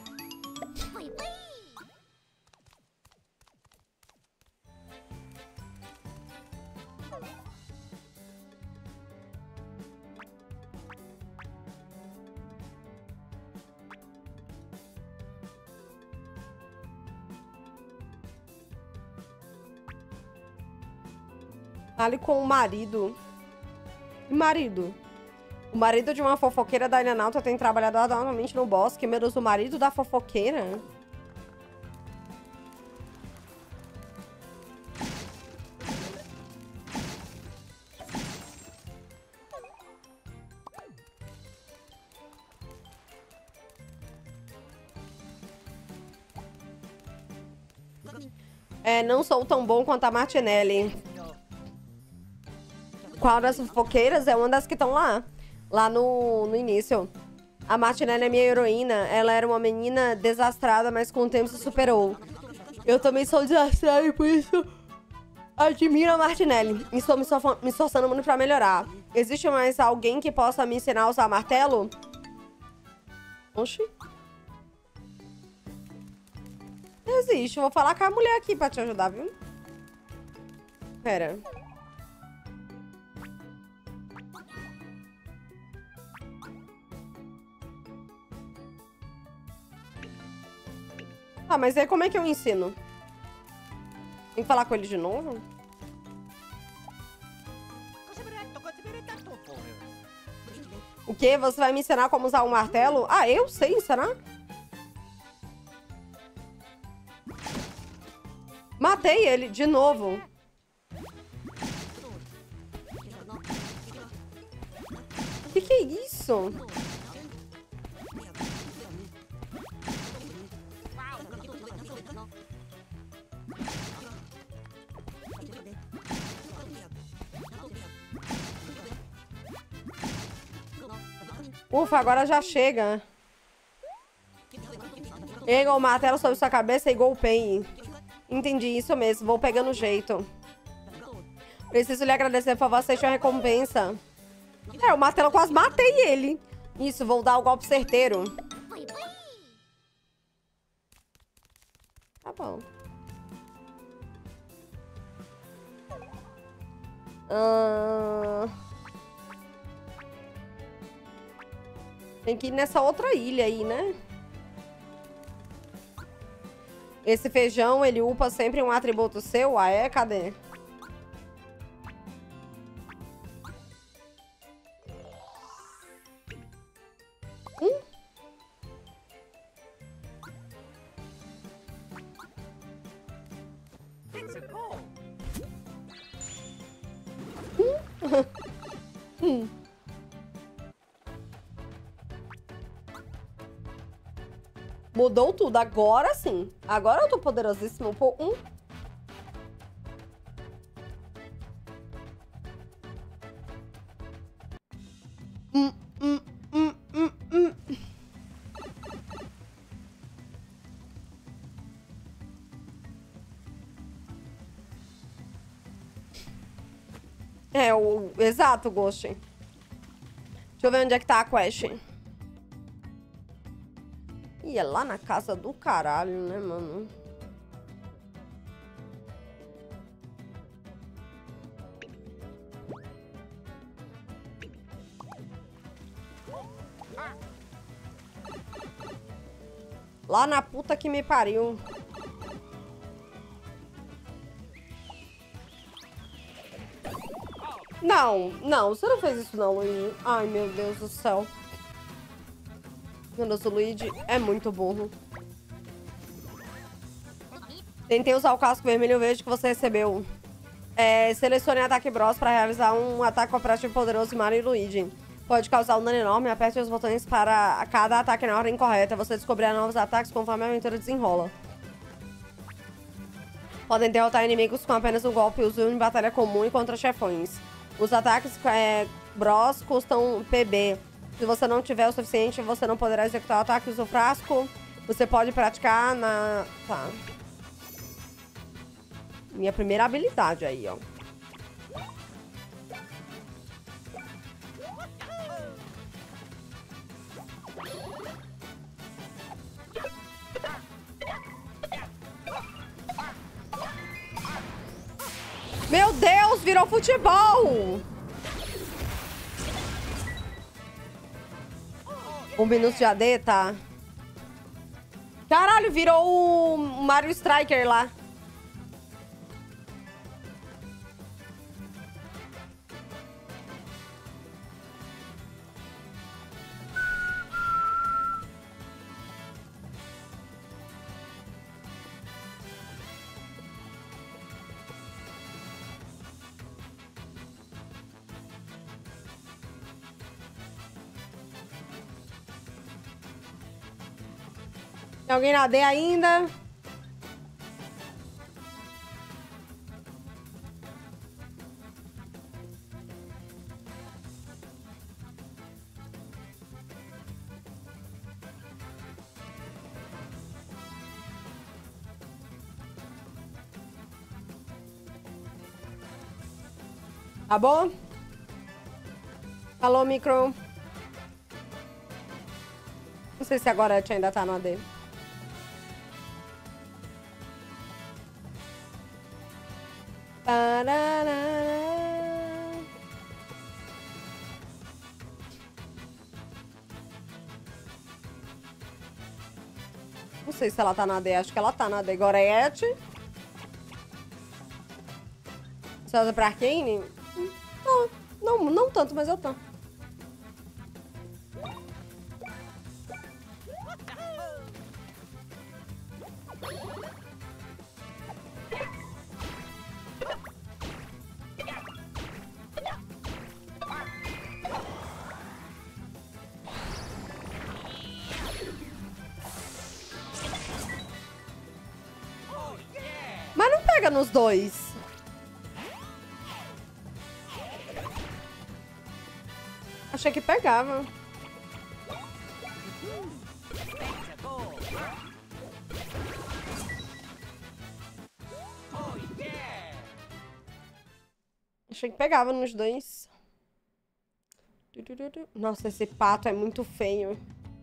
S2: Fale com o marido. Marido. O marido de uma fofoqueira da Ilha Nauta tem trabalhado atualmente no bosque. Meu Deus, o marido da fofoqueira? É, não sou tão bom quanto a Martinelli. Qual das fofoqueiras? É uma das que estão lá. Lá no, no início. A Martinelli é minha heroína. Ela era uma menina desastrada, mas com o tempo se superou. Eu também sou desastrada e por isso admiro a Martinelli. E estou me, me esforçando muito pra melhorar. Existe mais alguém que possa me ensinar a usar martelo? Oxi. Existe. Vou falar com a mulher aqui pra te ajudar, viu? Pera. Ah, mas aí como é que eu ensino? Tem que falar com ele de novo? O quê? Você vai me ensinar como usar um martelo? Ah, eu sei ensinar? Matei ele de novo. O que que é isso? Ufa, agora já chega. Erga o martelo sobre sua cabeça e golpeie. Entendi, isso mesmo. Vou pegando o jeito. Preciso lhe agradecer, por favor, aceite a recompensa. É, o martelo quase matei ele. Isso, vou dar o golpe certeiro. Tá bom. Ah... Tem que ir nessa outra ilha aí, né? Esse feijão, ele upa sempre um atributo seu? Ah, é? Cadê? Hum? Hum? hum. Mudou tudo. Agora sim. Agora eu tô poderosíssimo. Pô, um. Hum, hum, hum, hum, hum. É, o... Exato, Ghost. Deixa eu ver onde é que tá a quest. E é lá na casa do caralho, né, mano? Lá na puta que me pariu. Não, não, você não fez isso não, Luigi. Ai, meu Deus do céu. Meu Deus, o Luigi é muito burro. Tentei usar o casco vermelho e verde que você recebeu. É, selecione ataque Bros para realizar um ataque cooperativo poderoso de Mario e Luigi. Pode causar um dano enorme. Aperte os botões para cada ataque na ordem correta. Você descobrirá novos ataques conforme a aventura desenrola. Podem derrotar inimigos com apenas um golpe e uso em batalha comum e contra chefões. Os ataques é, Bros custam P B. Se você não tiver o suficiente, você não poderá executar o ataque. Usa o frasco. Você pode praticar na... Tá. Minha primeira habilidade aí, ó. Meu Deus, virou futebol! Um minuto de A D, tá? Caralho, virou o Mario Striker lá. Tem alguém na D ainda? Tá bom? Falou, micro. Não sei se agora a Tia ainda tá no A D. Não sei se ela tá na D, acho que ela tá na D. Gorete. Você usa pra Arcane? Não, não, não tanto, mas eu tô. Mas não pega nos dois. Achei que pegava. Achei que pegava nos dois. Nossa, esse pato é muito feio.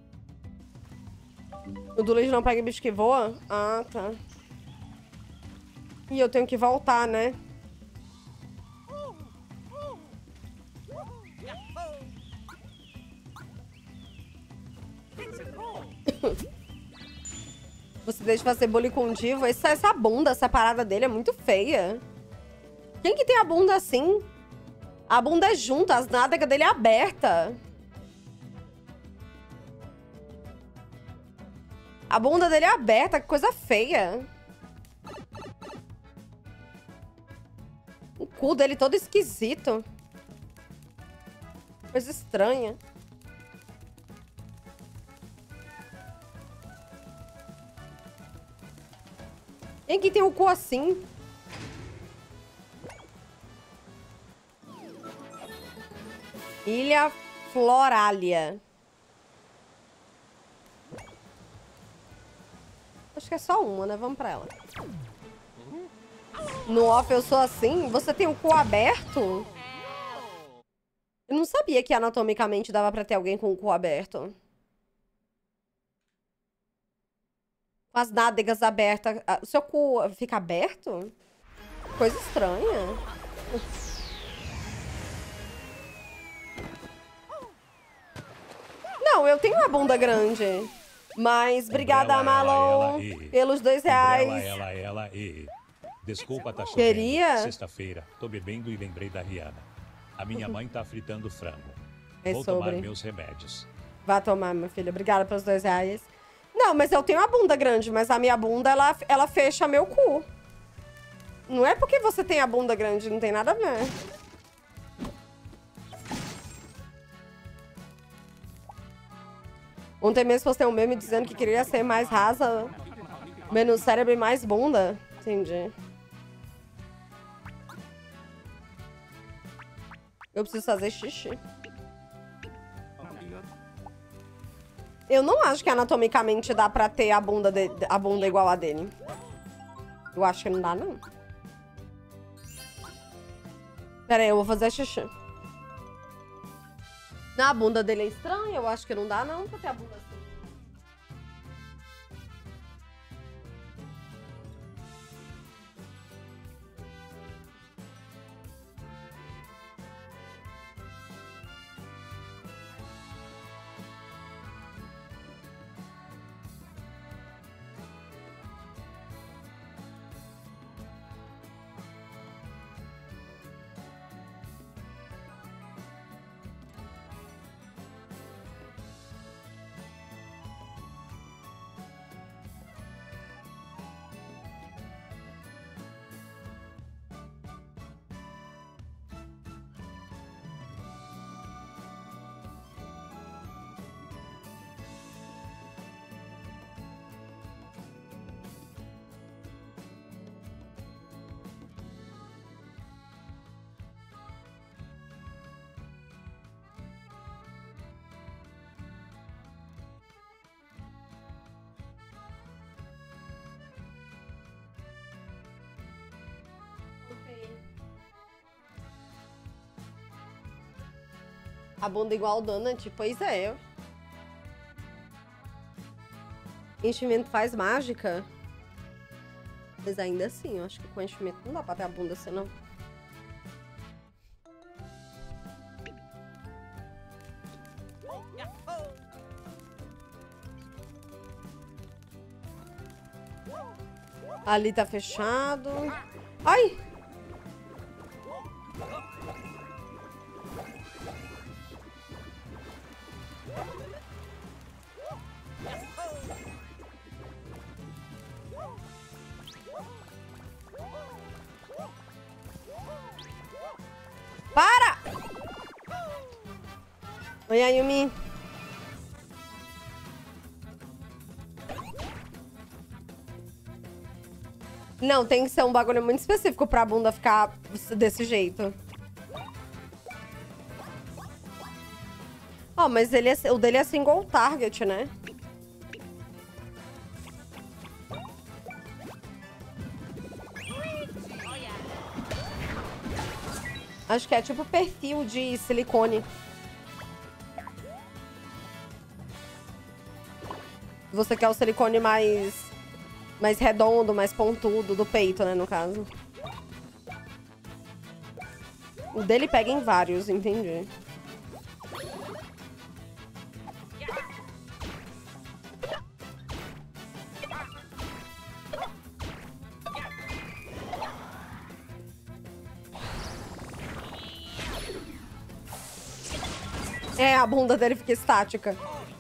S2: O Dulis não pega bicho que voa? Ah, tá. E eu tenho que voltar, né? Você deixa de fazer bullying com o Divo? Essa, essa bunda, essa parada dele é muito feia. Quem que tem a bunda assim? A bunda é junta, as nádegas dele é aberta. A bunda dele é aberta, que coisa feia. O cu dele todo esquisito. Coisa estranha. Quem que tem o cu assim? Ilha Floralia. Acho que é só uma, né? Vamos pra ela. No off eu sou assim? Você tem o cu aberto? Eu não sabia que anatomicamente dava pra ter alguém com o cu aberto. Com as nádegas abertas. O seu cu fica aberto? Coisa estranha. Não, eu tenho uma bunda grande. Mas obrigada,
S3: Ela,
S2: Malon,
S3: ela, ela,
S2: pelos dois reais.
S3: Ela, ela, ela, e... Desculpa, tá chovendo.
S2: Queria?
S3: Sexta-feira, tô bebendo e lembrei da Rihanna. A minha mãe tá fritando frango.
S2: É
S3: Vou
S2: sobre.
S3: tomar meus remédios.
S2: Vá tomar, meu filho. Obrigada pelos dois reais. Não, mas eu tenho uma bunda grande, mas a minha bunda, ela, ela fecha meu cu. Não é porque você tem a bunda grande, não tem nada a ver. Ontem mesmo postei um meme dizendo que queria ser mais rasa, menos cérebro e mais bunda. Entendi. Eu preciso fazer xixi. Eu não acho que anatomicamente dá pra ter a bunda, de, a bunda igual a dele. Eu acho que não dá, não. Pera aí, eu vou fazer xixi. Não, a bunda dele é estranha. Eu acho que não dá, não, pra ter a bunda assim. A bunda igual o Donut? Pois é. Enchimento faz mágica? Mas ainda assim, eu acho que com enchimento não dá pra ter a bunda assim, não. Ali tá fechado. Ai! Para! Oi, Ayumi. Não, tem que ser um bagulho muito específico pra bunda ficar desse jeito. Ó, oh, mas ele é, o dele é single target, né? Acho que é tipo perfil de silicone. Você quer o silicone mais... mais redondo, mais pontudo, do peito, né, no caso. O dele pega em vários, entendi. É, a bunda dele fica estática.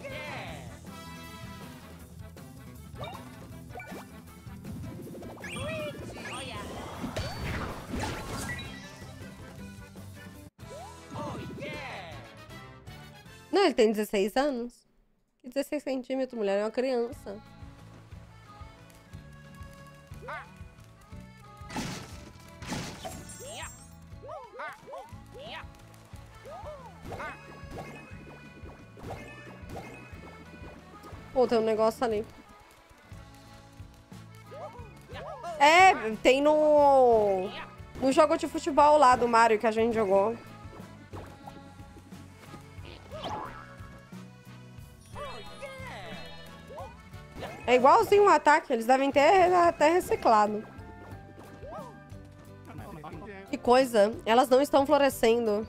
S2: Não, ele tem dezesseis anos. dezesseis centímetros, mulher, é uma criança. Pô, tem um negócio ali. É, tem no... no jogo de futebol lá do Mario que a gente jogou. É igualzinho o ataque, eles devem ter até reciclado. Que coisa, elas não estão florescendo.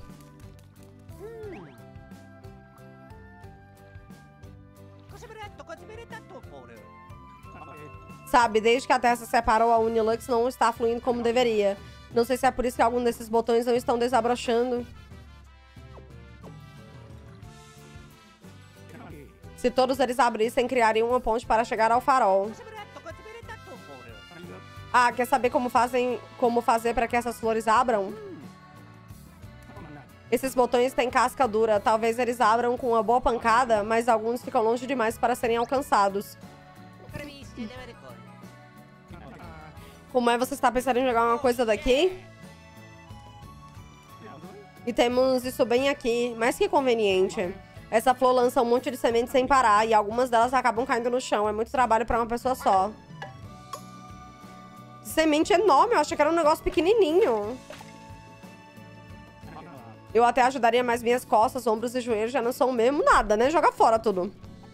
S2: Sabe, desde que a Terra se separou, a Unilux não está fluindo como deveria. Não sei se é por isso que algum desses botões não estão desabrochando. Se todos eles abrissem, criariam uma ponte para chegar ao farol. Ah, quer saber como fazem, como fazer para que essas flores abram? Esses botões têm casca dura. Talvez eles abram com uma boa pancada, mas alguns ficam longe demais para serem alcançados. Como é você está pensando em jogar uma coisa daqui? E temos isso bem aqui. Mais que conveniente. Essa flor lança um monte de sementes sem parar e algumas delas acabam caindo no chão. É muito trabalho para uma pessoa só. Semente enorme. Eu achei que era um negócio pequenininho. Eu até ajudaria, mas minhas costas, ombros e joelhos já não são mesmo nada, né? Joga fora tudo.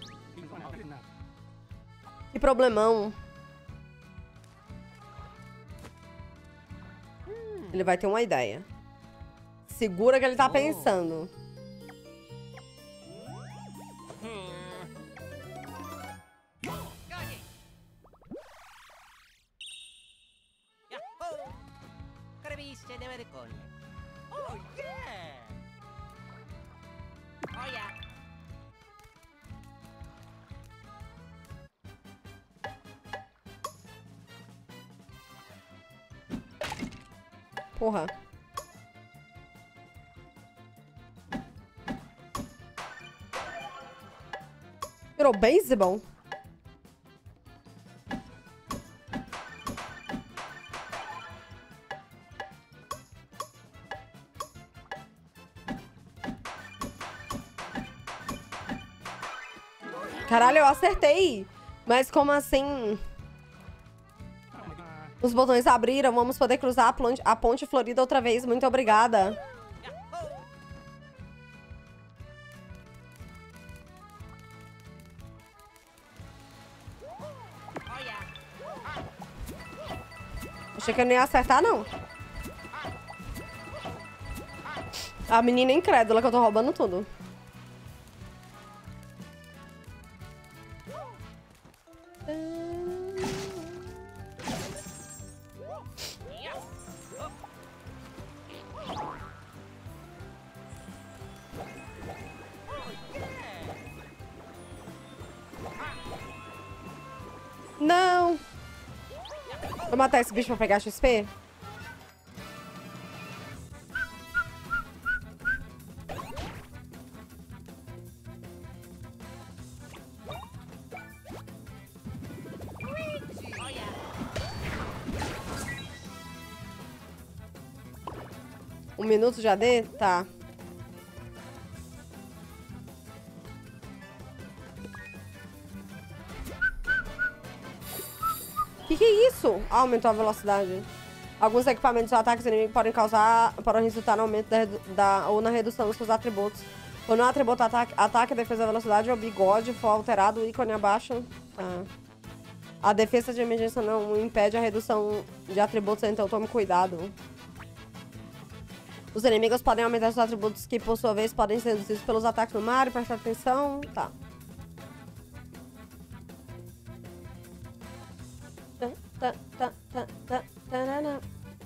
S2: Que problemão. Ele vai ter uma ideia. Segura que ele tá pensando. Porra. Virou baseball? Caralho, eu acertei. Mas como assim? Os botões abriram. Vamos poder cruzar a ponte, a ponte florida outra vez. Muito obrigada. Achei que eu não ia acertar, não. A menina incrédula que eu tô roubando tudo. Não! Vou matar esse bicho pra pegar X P? Um minuto já dê? Tá. Que que é isso? Ah, aumentou a velocidade. Alguns equipamentos ou ataques inimigos podem causar, podem resultar no aumento da, da, ou na redução dos seus atributos. Quando o atributo ataque, ataque, defesa, velocidade ou bigode for alterado, o ícone abaixo. Tá. A defesa de emergência não impede a redução de atributos, então tome cuidado. Os inimigos podem aumentar seus atributos que, por sua vez, podem ser reduzidos pelos ataques no Mario. Presta atenção. Tá. Tá, tá, tá, tá, tá, tarará.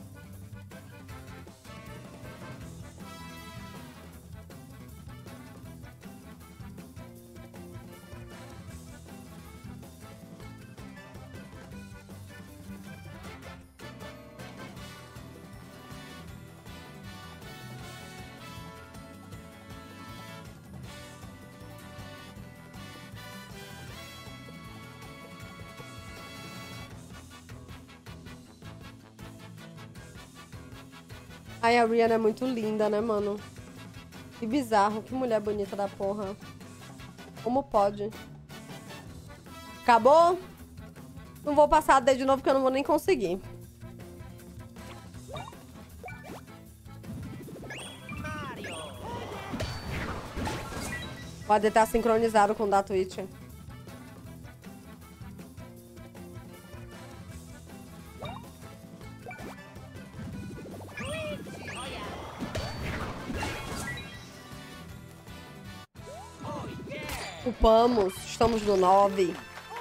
S2: Ai, a Rihanna é muito linda, né, mano? Que bizarro, que mulher bonita da porra. Como pode? Acabou? Não vou passar a D de novo, porque eu não vou nem conseguir. Pode estar sincronizado com o da Twitch. Upamos, estamos no nove.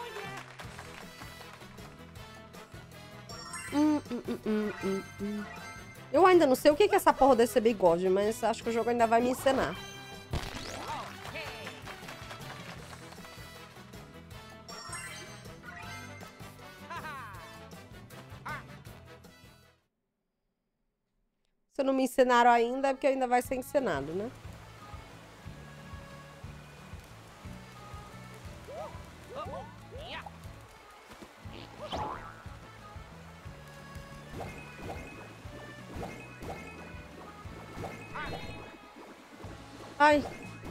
S2: Hum, hum, hum, hum, hum, hum. Eu ainda não sei o que é essa porra desse bigode, mas acho que o jogo ainda vai me ensinar. Se não me ensinaram ainda, é porque ainda vai ser ensinado, né? Ai.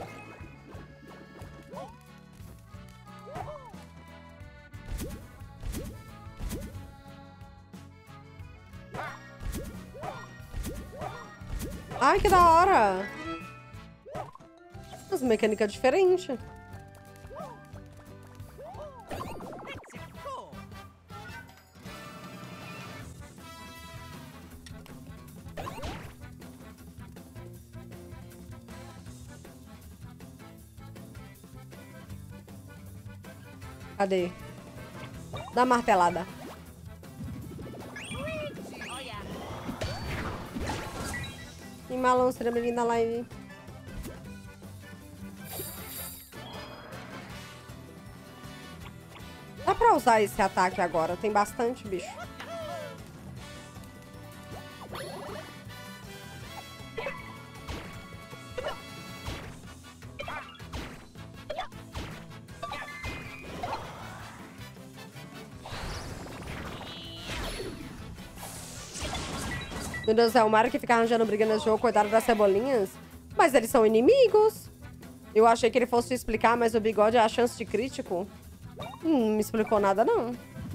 S2: Ai, que da hora. As mecânicas diferentes. Cadê? Dá martelada. E Malão, seja bem-vindo na live. Dá pra usar esse ataque agora, tem bastante bicho. Meu Deus do céu, o Mario que fica arranjando briga nesse jogo, coitado das cebolinhas. Mas eles são inimigos. Eu achei que ele fosse explicar, mas o bigode é a chance de crítico. Hum, não me explicou nada, não.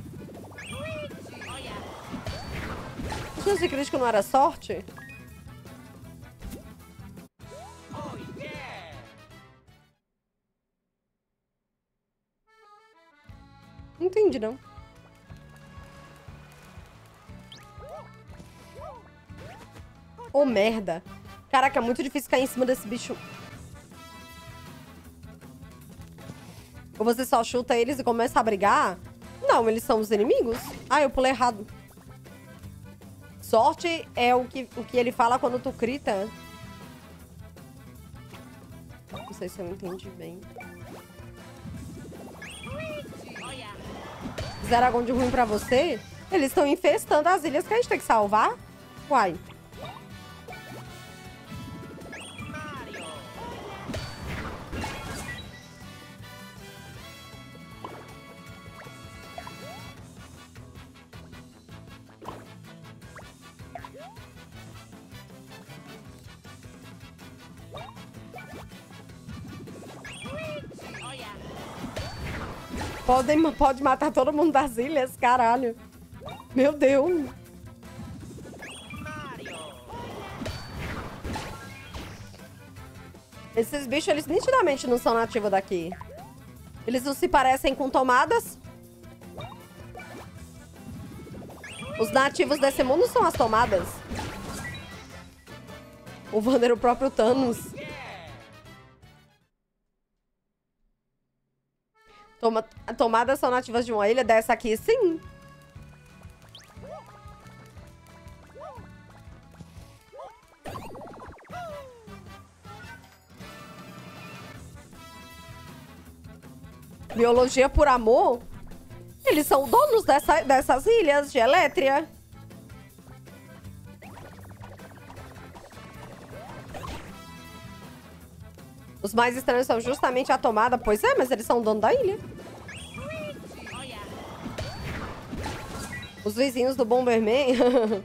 S2: A chance de crítico não era sorte? Não entendi, não. Ô, merda. Caraca, é muito difícil cair em cima desse bicho. Ou você só chuta eles e começa a brigar? Não, eles são os inimigos. Ah, eu pulei errado. Sorte é o que, o que ele fala quando tu grita. Não sei se eu entendi bem. Fizeram algo de ruim pra você? Eles estão infestando as ilhas que a gente tem que salvar? Uai. Podem, pode matar todo mundo das ilhas, caralho. Meu Deus. Esses bichos, eles nitidamente não são nativos daqui. Eles não se parecem com tomadas. Os nativos desse mundo são as tomadas. O Vander, o próprio Thanos. Toma, tomadas são nativas de uma ilha dessa aqui, sim. Biologia por amor? Eles são donos dessa, dessas ilhas de Elétria. Os mais estranhos são justamente a tomada. Pois é, mas eles são dono da ilha. Os vizinhos do Bomberman.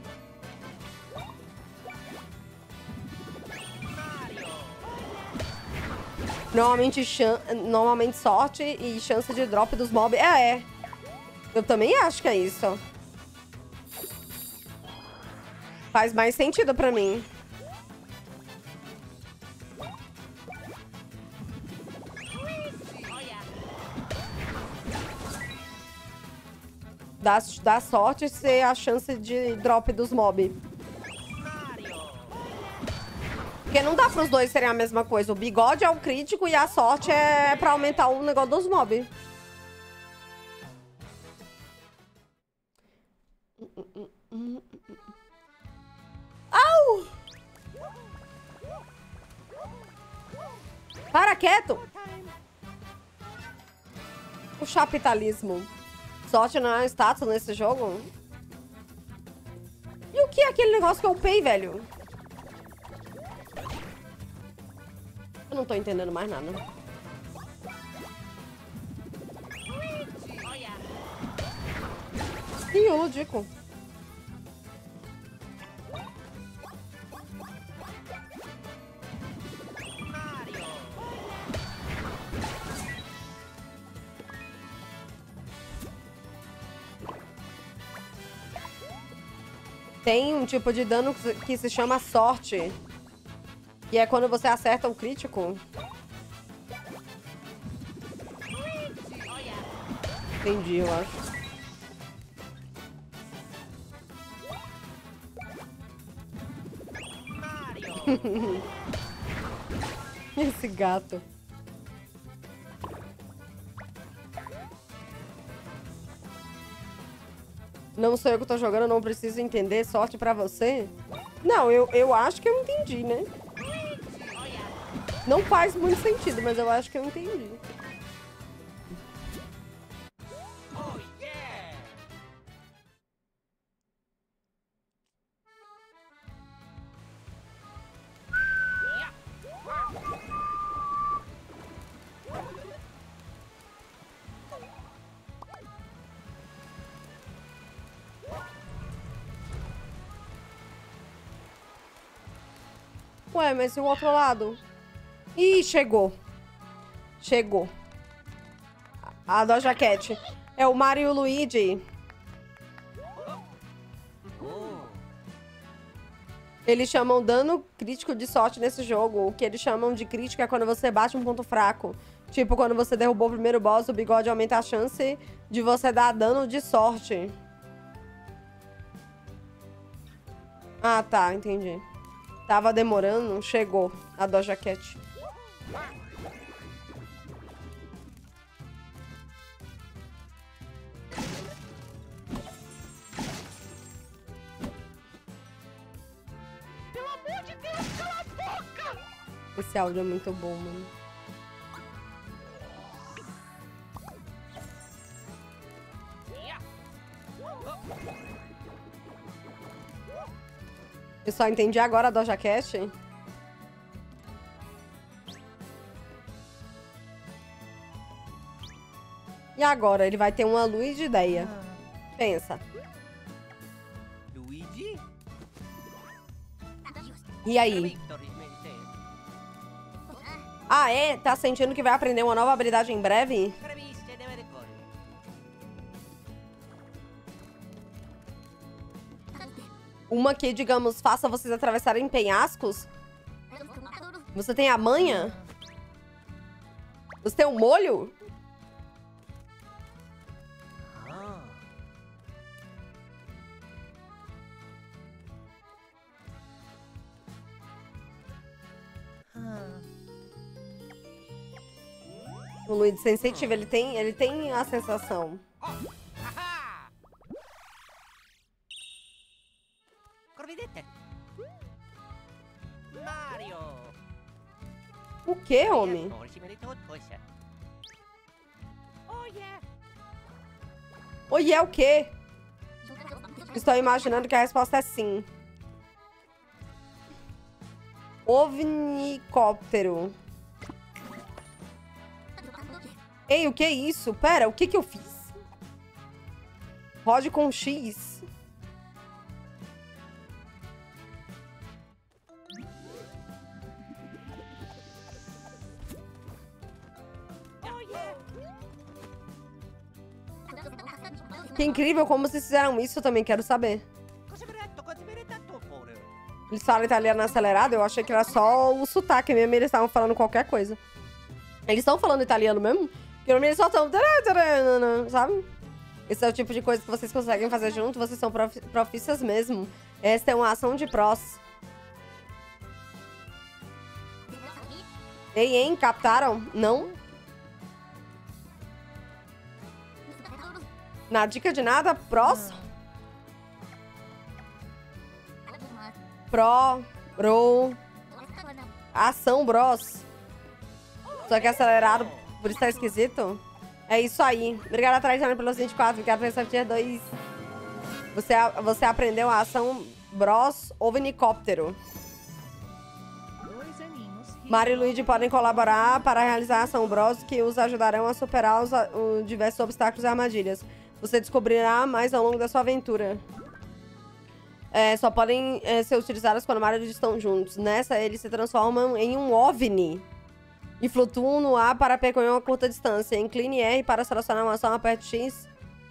S2: Normalmente, normalmente sorte e chance de drop dos mobs. É, é. Eu também acho que é isso. Faz mais sentido pra mim. Dá, dá sorte ser a chance de drop dos mobs. Porque não dá pros dois serem a mesma coisa. O bigode é o crítico e a sorte é pra aumentar o negócio dos mobs. Au! Para quieto! O capitalismo. Sorte não é um status nesse jogo? E o que é aquele negócio que eu upei, velho? Eu não tô entendendo mais nada. Ih, o Ludico. Tem um tipo de dano que se chama sorte. E é quando você acerta um crítico. Entendi, eu acho. Esse gato. Não sou eu que tô jogando, não preciso entender. Sorte pra você? Não, eu, eu acho que eu entendi, né? Não faz muito sentido, mas eu acho que eu entendi. Ué, mas e o outro lado? Ih, chegou. Chegou. A Doja Cat. É o Mario e o Luigi. Eles chamam dano crítico de sorte nesse jogo. O que eles chamam de crítico é quando você bate um ponto fraco. Tipo, quando você derrubou o primeiro boss, o bigode aumenta a chance de você dar dano de sorte. Ah, tá. Entendi. Tava demorando, chegou a Doja Cat.
S4: Pelo amor de Deus, cala a boca!
S2: Esse áudio é muito bom, mano. Eu só entendi agora a Doja Cat. E agora? Ele vai ter uma luz de ideia. Pensa.
S5: Luigi?
S2: E aí? Ah, é? Tá sentindo que vai aprender uma nova habilidade em breve? Uma que, digamos, faça vocês atravessarem penhascos? Você tem a manha? Você tem um molho? O Luigi Sensitivo, ele tem, ele tem a sensação.
S5: Mario.
S2: O que, homem? Oi, é o quê? Estou imaginando que a resposta é sim. Ovnicóptero. Ei, o que é isso? Pera, o que que eu fiz? Rode com X. Que incrível como vocês fizeram isso, eu também quero saber. Eles falam italiano acelerado? Eu achei que era só o sotaque mesmo, eles estavam falando qualquer coisa. Eles estão falando italiano mesmo? Porque eles só estão... Sabe? Esse é o tipo de coisa que vocês conseguem fazer junto, vocês são prof... profissas mesmo. Esta é uma ação de prós. Ei, hein? Captaram? Não? Na dica de nada, prós? Pro, bro, ação, bros. Só que acelerado, por isso tá esquisito. É isso aí. Obrigada, Trajano, pelos vinte e quatro. Obrigada pelo Software dois. Você, você aprendeu a ação bros ovnicóptero. Mario e Luigi podem colaborar para realizar a ação bros, que os ajudarão a superar os, os diversos obstáculos e armadilhas. Você descobrirá mais ao longo da sua aventura. É, só podem é, ser utilizadas quando Mario e Luigi estão juntos. Nessa, eles se transformam em um OVNI e flutuam no ar para percorrer uma curta distância. Incline R para selecionar uma ação, aperte X.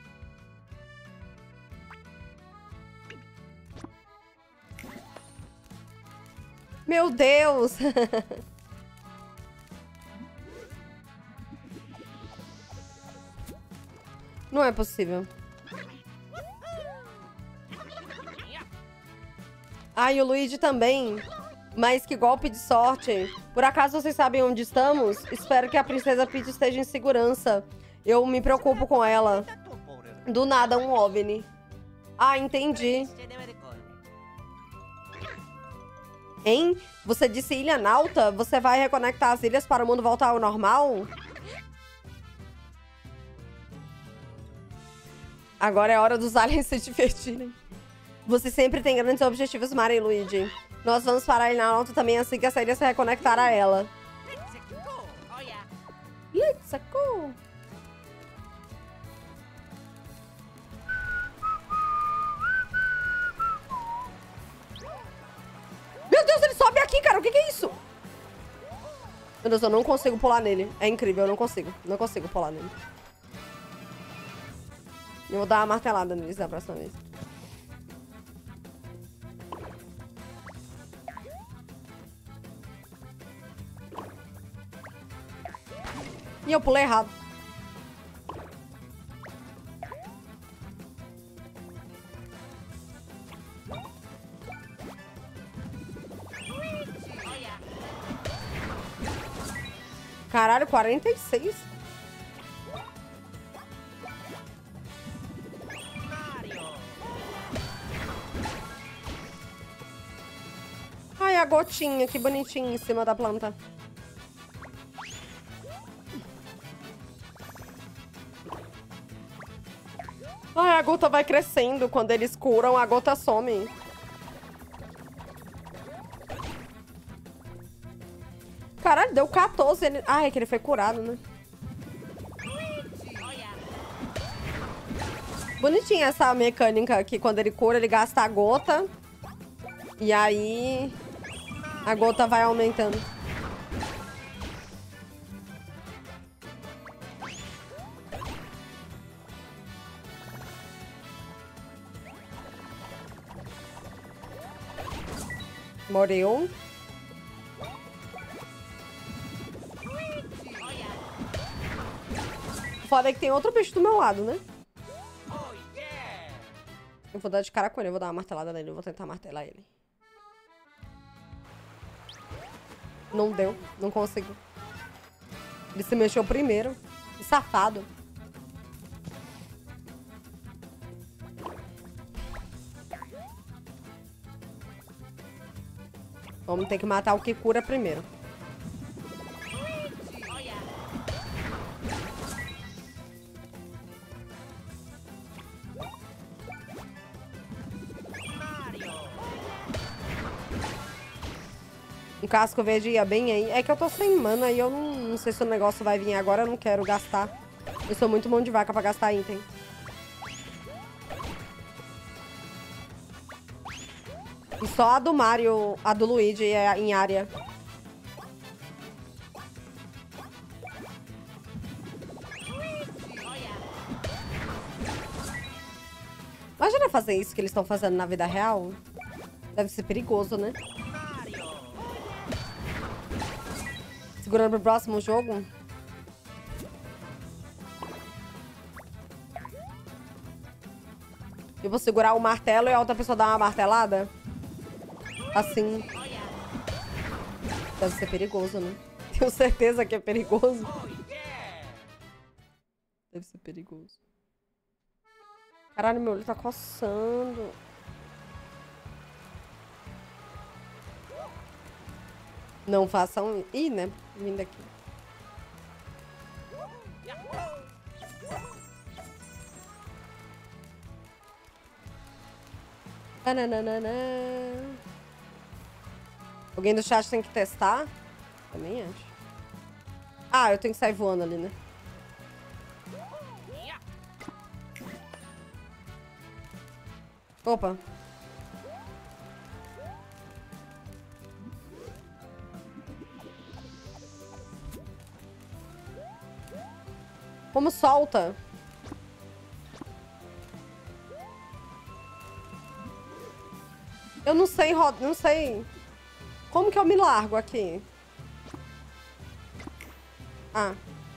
S2: Meu Deus! Não é possível. Ah, e o Luigi também. Mas que golpe de sorte. Por acaso vocês sabem onde estamos? Espero que a Princesa Peach esteja em segurança. Eu me preocupo com ela. Do nada, um OVNI. Ah, entendi. Hein? Você disse Ilha Nauta? Você vai reconectar as ilhas para o mundo voltar ao normal? Agora é hora dos aliens se divertirem. Você sempre tem grandes objetivos, Mario e Luigi. Nós vamos para a Ilha Nauta também assim que essa ilha se reconectar a ela. Let's go! Meu Deus, ele sobe aqui, cara. O que que é isso? Meu Deus, eu não consigo pular nele. É incrível, eu não consigo. Não consigo pular nele. Eu vou dar uma martelada neles da próxima vez. E eu pulei errado. Caralho, quarenta e seis? Ai, a gotinha, que bonitinha em cima da planta. Ai, a gota vai crescendo. Quando eles curam, a gota some. Caralho, deu quatorze. Ele... Ah, é que ele foi curado, né? Bonitinha essa mecânica aqui. Quando ele cura, ele gasta a gota. E aí... a gota vai aumentando. Morreu. Foda é que tem outro bicho do meu lado, né? Eu vou dar de cara com ele. Eu vou dar uma martelada nele. Eu vou tentar martelar ele. Não deu. Não consegui. Ele se mexeu primeiro. Que safado. Vamos ter que matar o que cura primeiro. Um casco verde ia bem aí. É que eu tô sem mana e eu não, não sei se o negócio vai vir agora. Eu não quero gastar. Eu sou muito mão de vaca pra gastar item. E só a do Mario, a do Luigi é em área. Imagina fazer isso que eles estão fazendo na vida real. Deve ser perigoso, né? Segurando pro próximo jogo. Eu vou segurar o martelo e a outra pessoa dá uma martelada. Assim. Deve ser perigoso, né? Tenho certeza que é perigoso. Deve ser perigoso. Caralho, meu olho tá coçando. Não façam... Ih, né? Vindo aqui. Tananana. Alguém do chat tem que testar? Também acho. Ah, eu tenho que sair voando ali, né? Opa. Como solta? Eu não sei, não sei. Como que eu me largo aqui? Ah.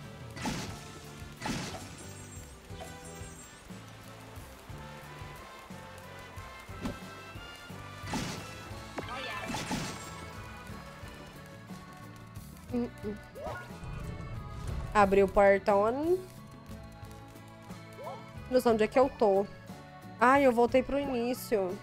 S2: Hum, hum. Abri o portão. Não sei onde é que eu tô. Ai, eu voltei pro início.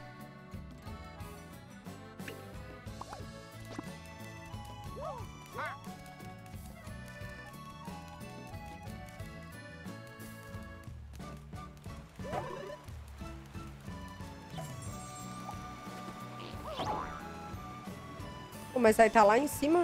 S2: Mas aí tá lá em cima.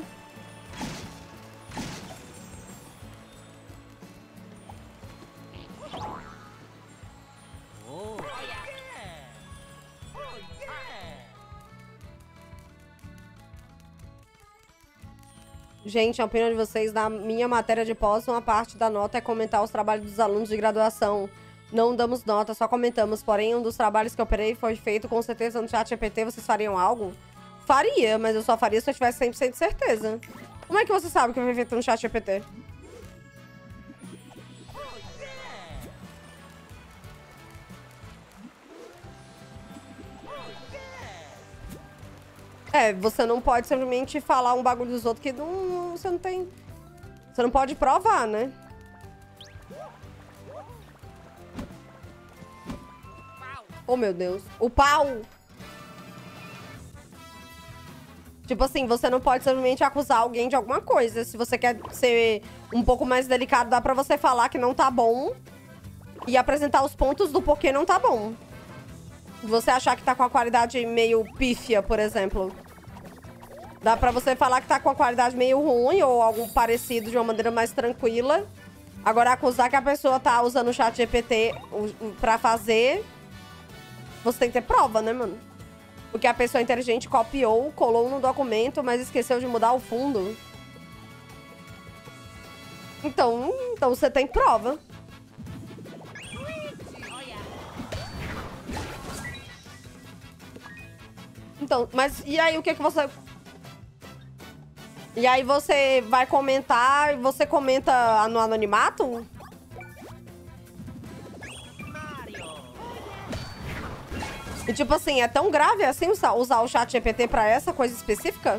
S2: Gente, a opinião de vocês, na minha matéria de pós, uma parte da nota é comentar os trabalhos dos alunos de graduação. Não damos nota, só comentamos. Porém, um dos trabalhos que eu operei foi feito com certeza no chat G P T. Vocês fariam algo? Faria, mas eu só faria se eu tivesse cem por cento de certeza. Como é que você sabe que foi feito no chat G P T? É, você não pode simplesmente falar um bagulho dos outros que não, você não tem Você não pode provar, né? Oh, meu Deus. O pau! Tipo assim, você não pode simplesmente acusar alguém de alguma coisa. Se você quer ser um pouco mais delicado, dá pra você falar que não tá bom e apresentar os pontos do porquê não tá bom. Você achar que tá com a qualidade meio pífia, por exemplo. Dá pra você falar que tá com a qualidade meio ruim ou algo parecido de uma maneira mais tranquila. Agora, acusar que a pessoa tá usando o chat G P T pra fazer... Você tem que ter prova, né, mano? Porque a pessoa inteligente copiou, colou no documento, mas esqueceu de mudar o fundo. Então, então você tem prova. Então, mas e aí o que que você... E aí você vai comentar e você comenta no anonimato? E tipo assim, é tão grave assim usar, usar o chat G P T pra essa coisa específica?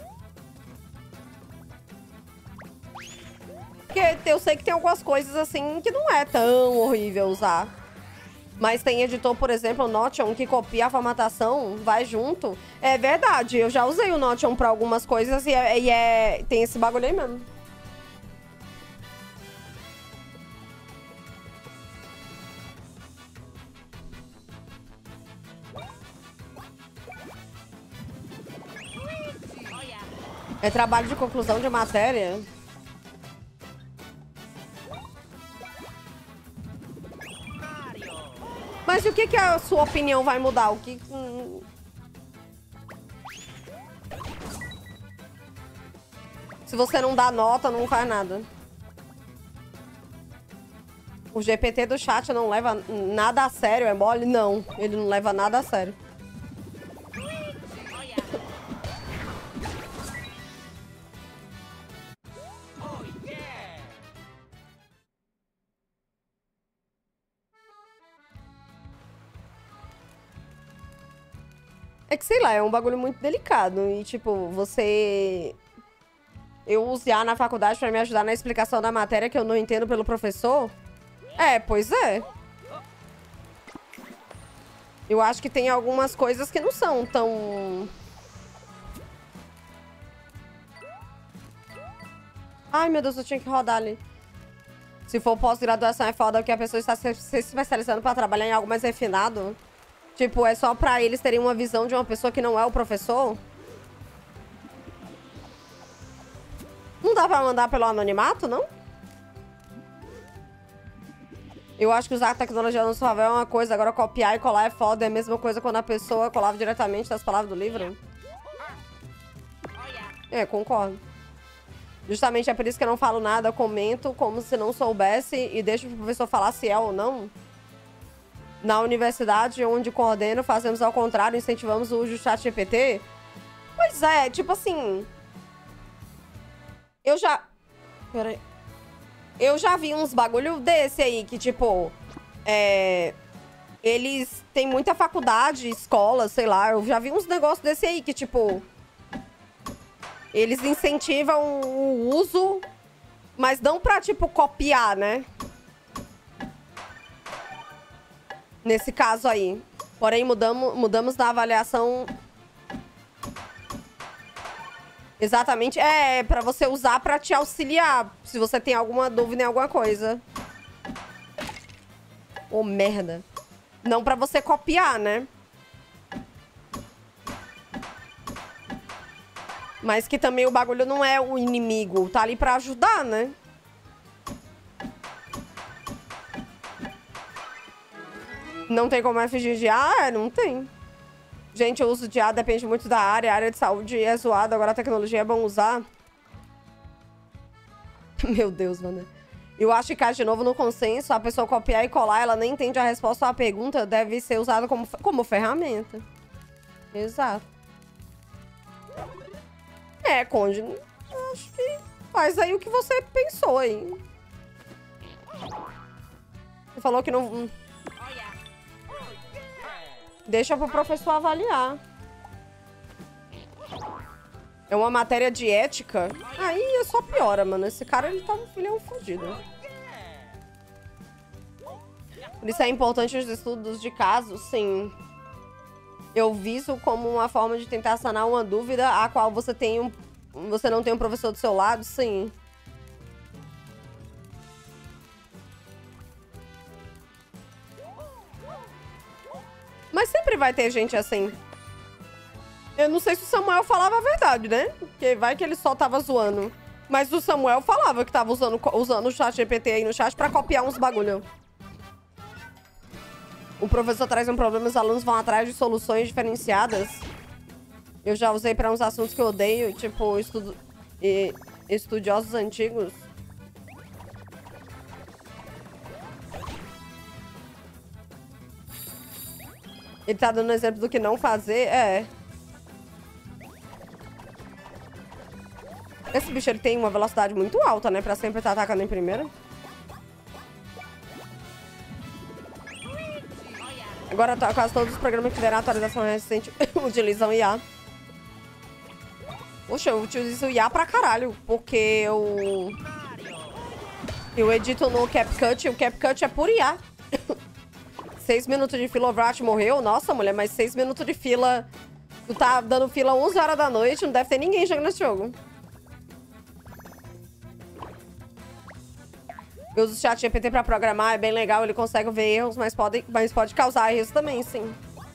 S2: Porque eu sei que tem algumas coisas assim que não é tão horrível usar. Mas tem editor, por exemplo, o Notion, que copia a formatação, vai junto. É verdade, eu já usei o Notion pra algumas coisas e, é, e é, tem esse bagulho aí mesmo. É trabalho de conclusão de matéria. Mas o que que a sua opinião vai mudar? O que... Hum... Se você não dá nota, não faz nada. O G P T do chat não leva nada a sério, é mole? Não, ele não leva nada a sério. É que, sei lá, é um bagulho muito delicado. E, tipo, você... Eu usar na faculdade pra me ajudar na explicação da matéria que eu não entendo pelo professor? É, pois é. Eu acho que tem algumas coisas que não são tão... Ai, meu Deus, eu tinha que rodar ali. Se for pós-graduação, é foda porque a pessoa está se especializando pra trabalhar em algo mais refinado. Tipo, é só pra eles terem uma visão de uma pessoa que não é o professor? Não dá pra mandar pelo anonimato, não? Eu acho que usar a tecnologia no seu favor é uma coisa, agora copiar e colar é foda. É a mesma coisa quando a pessoa colava diretamente das palavras do livro. É, concordo. Justamente é por isso que eu não falo nada, eu comento como se não soubesse e deixo o professor falar se é ou não. Na universidade onde coordeno, fazemos ao contrário, incentivamos o uso do chat G P T. Pois é, tipo assim... Eu já... Peraí. Eu já vi uns bagulho desse aí, que tipo... É... Eles têm muita faculdade, escola, sei lá. Eu já vi uns negócios desse aí, que tipo... Eles incentivam o uso, mas não pra, tipo, copiar, né? Nesse caso aí. Porém, mudamos, mudamos da avaliação... Exatamente. É, pra você usar pra te auxiliar. Se você tem alguma dúvida em alguma coisa. Ô, oh, merda. Não pra você copiar, né? Mas que também o bagulho não é o inimigo. Tá ali pra ajudar, né? Não tem como fingir de A? Não tem. Gente, o uso de A depende muito da área. A área de saúde é zoada. Agora a tecnologia é bom usar. Meu Deus, mano. Eu acho que cai de novo no consenso. A pessoa copiar e colar, ela nem entende a resposta à pergunta. Deve ser usada como, como ferramenta. Exato. É, Conde. Acho que faz aí o que você pensou aí. Você falou que não... Deixa pro professor avaliar. É uma matéria de ética. Aí é só piora, mano. Esse cara, ele tá ele é um fudido. Por isso é importante os estudos de caso, sim. Eu vi isso como uma forma de tentar sanar uma dúvida a qual você tem um, você não tem um professor do seu lado, sim. Mas sempre vai ter gente assim. Eu não sei se o Samuel falava a verdade, né? Porque vai que ele só tava zoando. Mas o Samuel falava que tava usando, usando o chat G P T aí no chat pra copiar uns bagulho. O professor traz um problema e os alunos vão atrás de soluções diferenciadas. Eu já usei pra uns assuntos que eu odeio, tipo estudo, e, estudiosos antigos. Ele tá dando exemplo do que não fazer, é. Esse bicho, ele tem uma velocidade muito alta, né? Pra sempre estar atacando em primeira. Agora, quase todos os programas que tiveram atualização recente utilizam I A. Poxa, eu utilizo I A pra caralho. Porque eu... Eu edito no CapCut e o CapCut é por I A. Seis minutos de fila, o Vrat morreu. Nossa, mulher, mas seis minutos de fila... Tu tá dando fila onze horas da noite, não deve ter ninguém jogando esse jogo. Eu uso o chat G P T pra programar, é bem legal, ele consegue ver erros, mas pode, mas pode causar erros também, sim.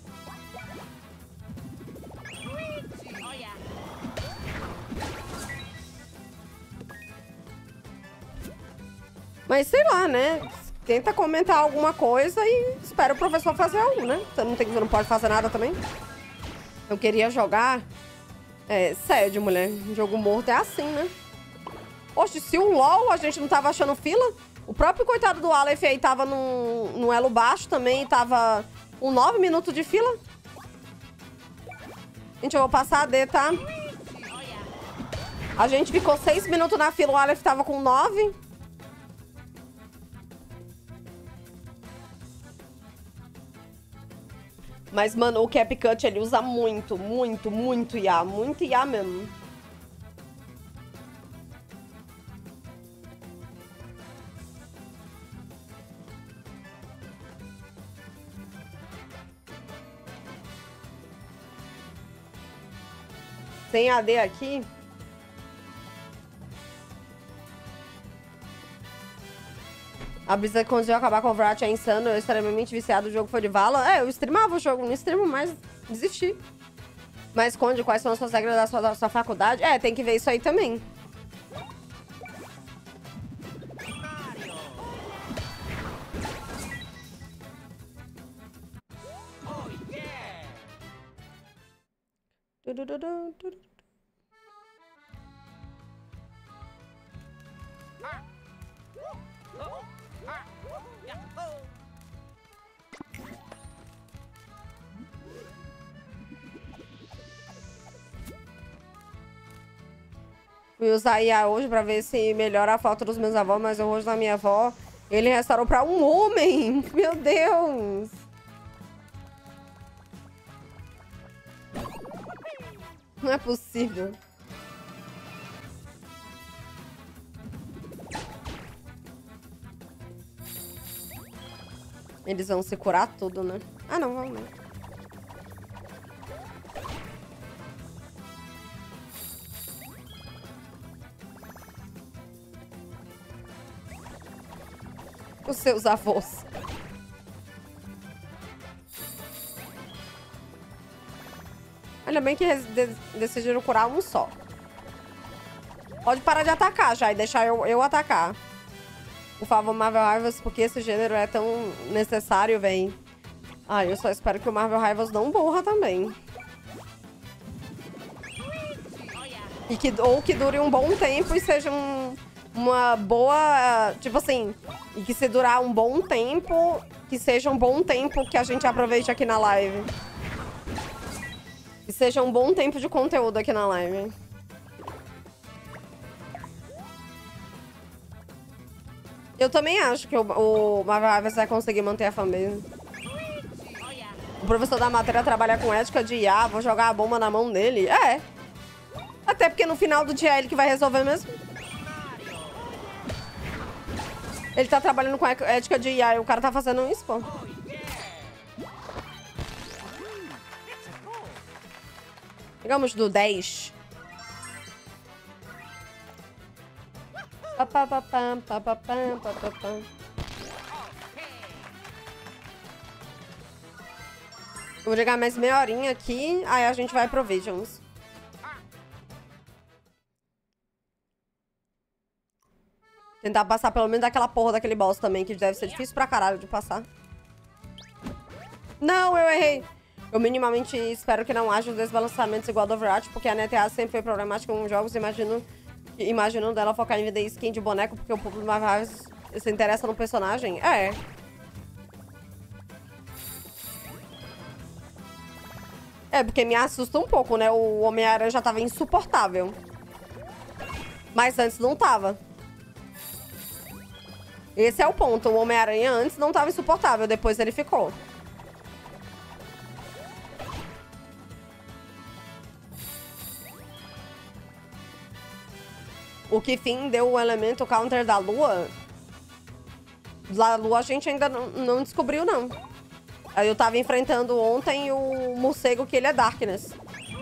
S2: Mas sei lá, né? Tenta comentar alguma coisa e espera o professor fazer algo, né? Você não, tem, você não pode fazer nada também. Eu queria jogar... É, sério, mulher. Jogo morto é assim, né? Poxa, se o LOL a gente não tava achando fila... O próprio coitado do Aleph aí tava no, no elo baixo também, tava com nove minutos de fila. Gente, eu vou passar a D, tá? A gente ficou seis minutos na fila, o Aleph tava com nove. Mas, mano, o CapCut, ele usa muito, muito, muito I A. Muito I A mesmo. Tem A D aqui. A brisa que conseguiu acabar com o Vrat é insano. Eu extremamente viciado. O jogo foi de vala. É, eu streamava o jogo. Não streamo mais. Desisti. Mas, Conde, quais são as suas regras da sua, da sua faculdade? É, tem que ver isso aí também. Fui usar I A hoje pra ver se melhora a foto dos meus avós, mas o rosto da minha avó, ele restaurou pra um homem. Meu Deus. Não é possível. Eles vão se curar tudo, né? Ah, não, vamos não. Os seus avós. Ainda bem que decidiram curar um só. Pode parar de atacar já e deixar eu, eu atacar. Por favor, Marvel Rivals, porque esse gênero é tão necessário, véi. Ah, eu só espero que o Marvel Rivals não morra também. E que, ou que dure um bom tempo e seja um, uma boa... Tipo assim, e que se durar um bom tempo, que seja um bom tempo que a gente aproveite aqui na live. Que seja um bom tempo de conteúdo aqui na live. Eu também acho que o, o Marvel Rivals vai conseguir manter a fanbase. O professor da matéria trabalha com ética de I A, vou jogar a bomba na mão dele. É. Até porque no final do dia é ele que vai resolver mesmo. Ele tá trabalhando com ética de I A e o cara tá fazendo isso, pô. Pegamos do dez. Papapam, papapam, papapam. Vou jogar mais meia horinha aqui, aí a gente vai pro Visions. Tentar passar pelo menos daquela porra daquele boss também, que deve ser difícil pra caralho de passar. Não, eu errei. Eu minimamente espero que não haja desbalanceamentos igual do Overwatch, porque a N T A sempre foi problemática com jogos, imagino, imaginando ela focar em vender skin de boneco, porque o público mais se interessa no personagem. É. É, porque me assusta um pouco, né? O Homem-Aranha já tava insuportável. Mas antes não tava. Esse é o ponto. O Homem-Aranha antes não tava insuportável, depois ele ficou. O que fim deu o elemento counter da Lua? Da Lua a gente ainda não, não descobriu, não. Aí eu tava enfrentando ontem o morcego que ele é Darkness.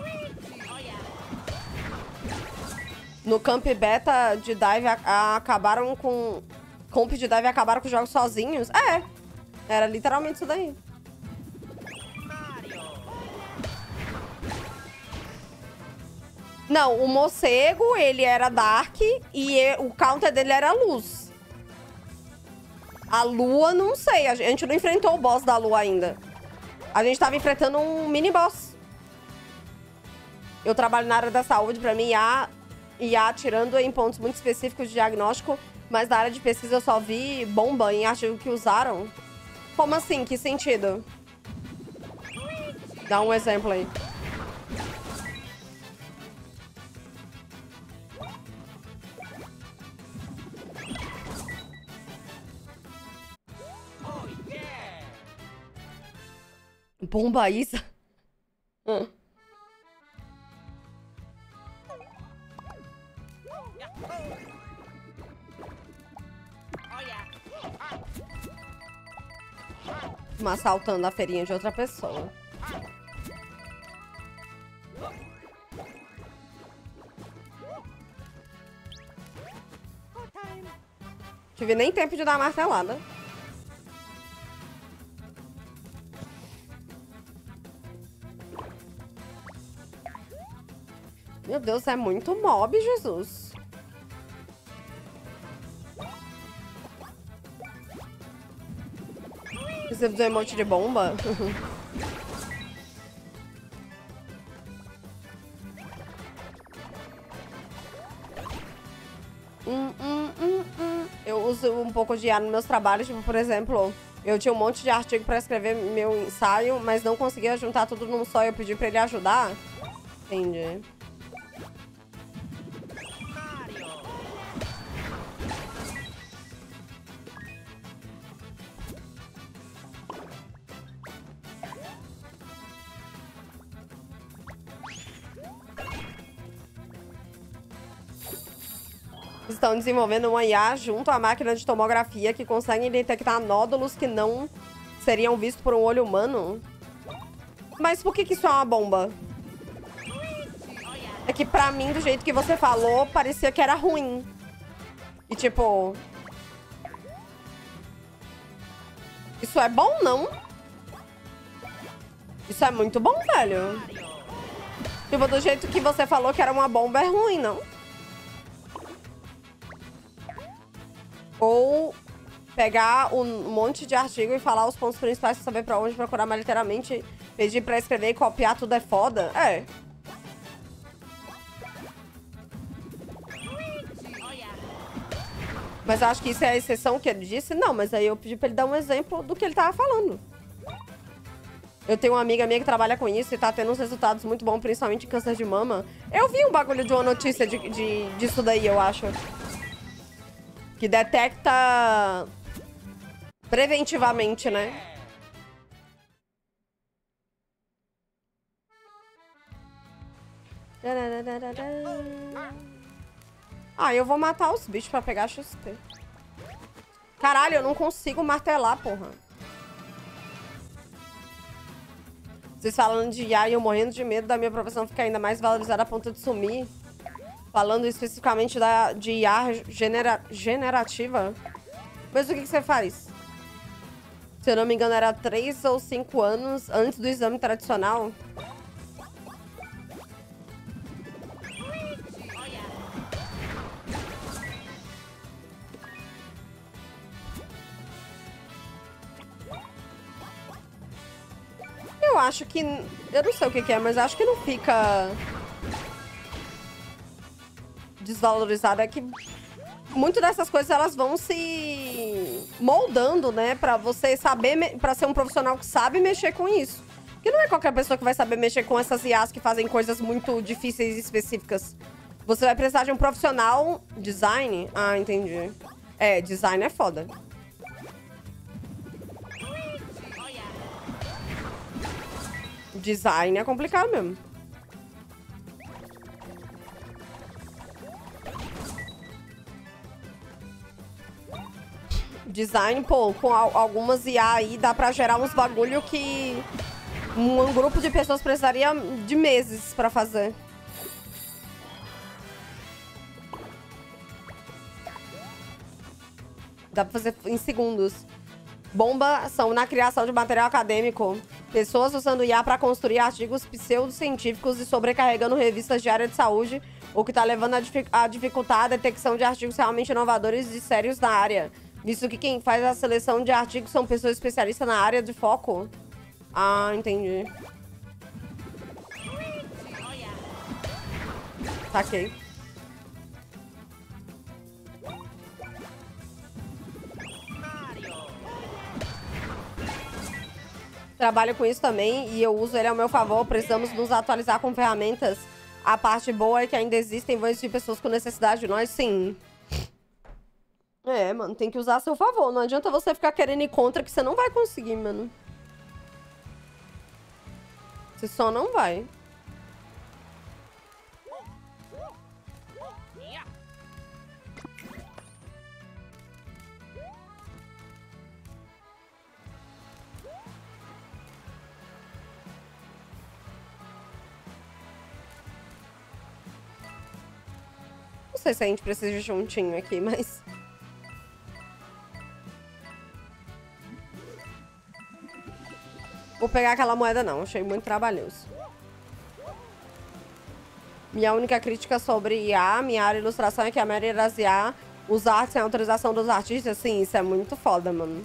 S2: No Camp Beta de Dive a, a, acabaram com... Comp de Dive acabaram com os jogos sozinhos? É. Era literalmente isso daí. Não, o morcego, ele era Dark e o counter dele era Luz. A Lua, não sei. A gente não enfrentou o boss da Lua ainda. A gente tava enfrentando um mini-boss. Eu trabalho na área da saúde, pra mim, I A, I A tirando em pontos muito específicos de diagnóstico, mas na área de pesquisa eu só vi bomba em artigo que usaram. Como assim? Que sentido? Dá um exemplo aí. Bomba Isa? Hum. Uma assaltando a feirinha de outra pessoa. Tive nem tempo de dar uma martelada. Meu Deus, é muito mob, Jesus. Você viu um emote de bomba? hum, hum, hum, hum. Eu uso um pouco de I A nos meus trabalhos, tipo, por exemplo, eu tinha um monte de artigo para escrever meu ensaio, mas não conseguia juntar tudo num só e eu pedi para ele ajudar. Entendi. Estão desenvolvendo uma I A junto à máquina de tomografia que consegue detectar nódulos que não seriam vistos por um olho humano. Mas por que que isso é uma bomba? É que pra mim, do jeito que você falou, parecia que era ruim. E tipo... Isso é bom, não? Isso é muito bom, velho. Tipo, do jeito que você falou que era uma bomba, é ruim, não? Ou pegar um monte de artigo e falar os pontos principais pra saber pra onde procurar, mas literalmente pedir pra escrever e copiar tudo é foda? É. Mas eu acho que isso é a exceção que ele disse? Não, mas aí eu pedi pra ele dar um exemplo do que ele tava falando. Eu tenho uma amiga minha que trabalha com isso e tá tendo uns resultados muito bons, principalmente em câncer de mama. Eu vi um bagulho de uma notícia de, de, disso daí, eu acho. Que detecta preventivamente, né? Ah, eu vou matar os bichos pra pegar X P. Caralho, eu não consigo martelar, porra. Vocês falando de I A e eu morrendo de medo da minha profissão ficar ainda mais valorizada a ponto de sumir. Falando especificamente da, de I A genera, generativa. Mas o que, que você faz? Se eu não me engano, era três ou cinco anos antes do exame tradicional. Eu acho que... Eu não sei o que, que é, mas acho que não fica... desvalorizado. É que muito dessas coisas elas vão se moldando, né? Pra você saber... Pra ser um profissional que sabe mexer com isso. Porque não é qualquer pessoa que vai saber mexer com essas I As que fazem coisas muito difíceis e específicas. Você vai precisar de um profissional... Design? Ah, entendi. É, design é foda. Design é complicado mesmo. Design, pô, com algumas I A aí dá pra gerar uns bagulho que um, um grupo de pessoas precisaria de meses pra fazer. Dá pra fazer em segundos. Bomba são na criação de material acadêmico. Pessoas usando I A para construir artigos pseudocientíficos e sobrecarregando revistas de área de saúde, o que está levando a, dific a dificultar a detecção de artigos realmente inovadores e sérios na área. Visto que quem faz a seleção de artigos são pessoas especialistas na área de foco. Ah, entendi. Saquei. Trabalho com isso também e eu uso ele ao meu favor. Precisamos nos atualizar com ferramentas. A parte boa é que ainda existem vozes de pessoas com necessidade de nós, sim. É, mano, tem que usar a seu favor. Não adianta você ficar querendo ir contra que você não vai conseguir, mano. Você só não vai. Não sei se a gente precisa de juntinho aqui, mas... Vou pegar aquela moeda não, achei muito trabalhoso. Minha única crítica sobre I A, minha área de ilustração, é que a maioria das I A usa arte sem autorização dos artistas. Sim, isso é muito foda, mano.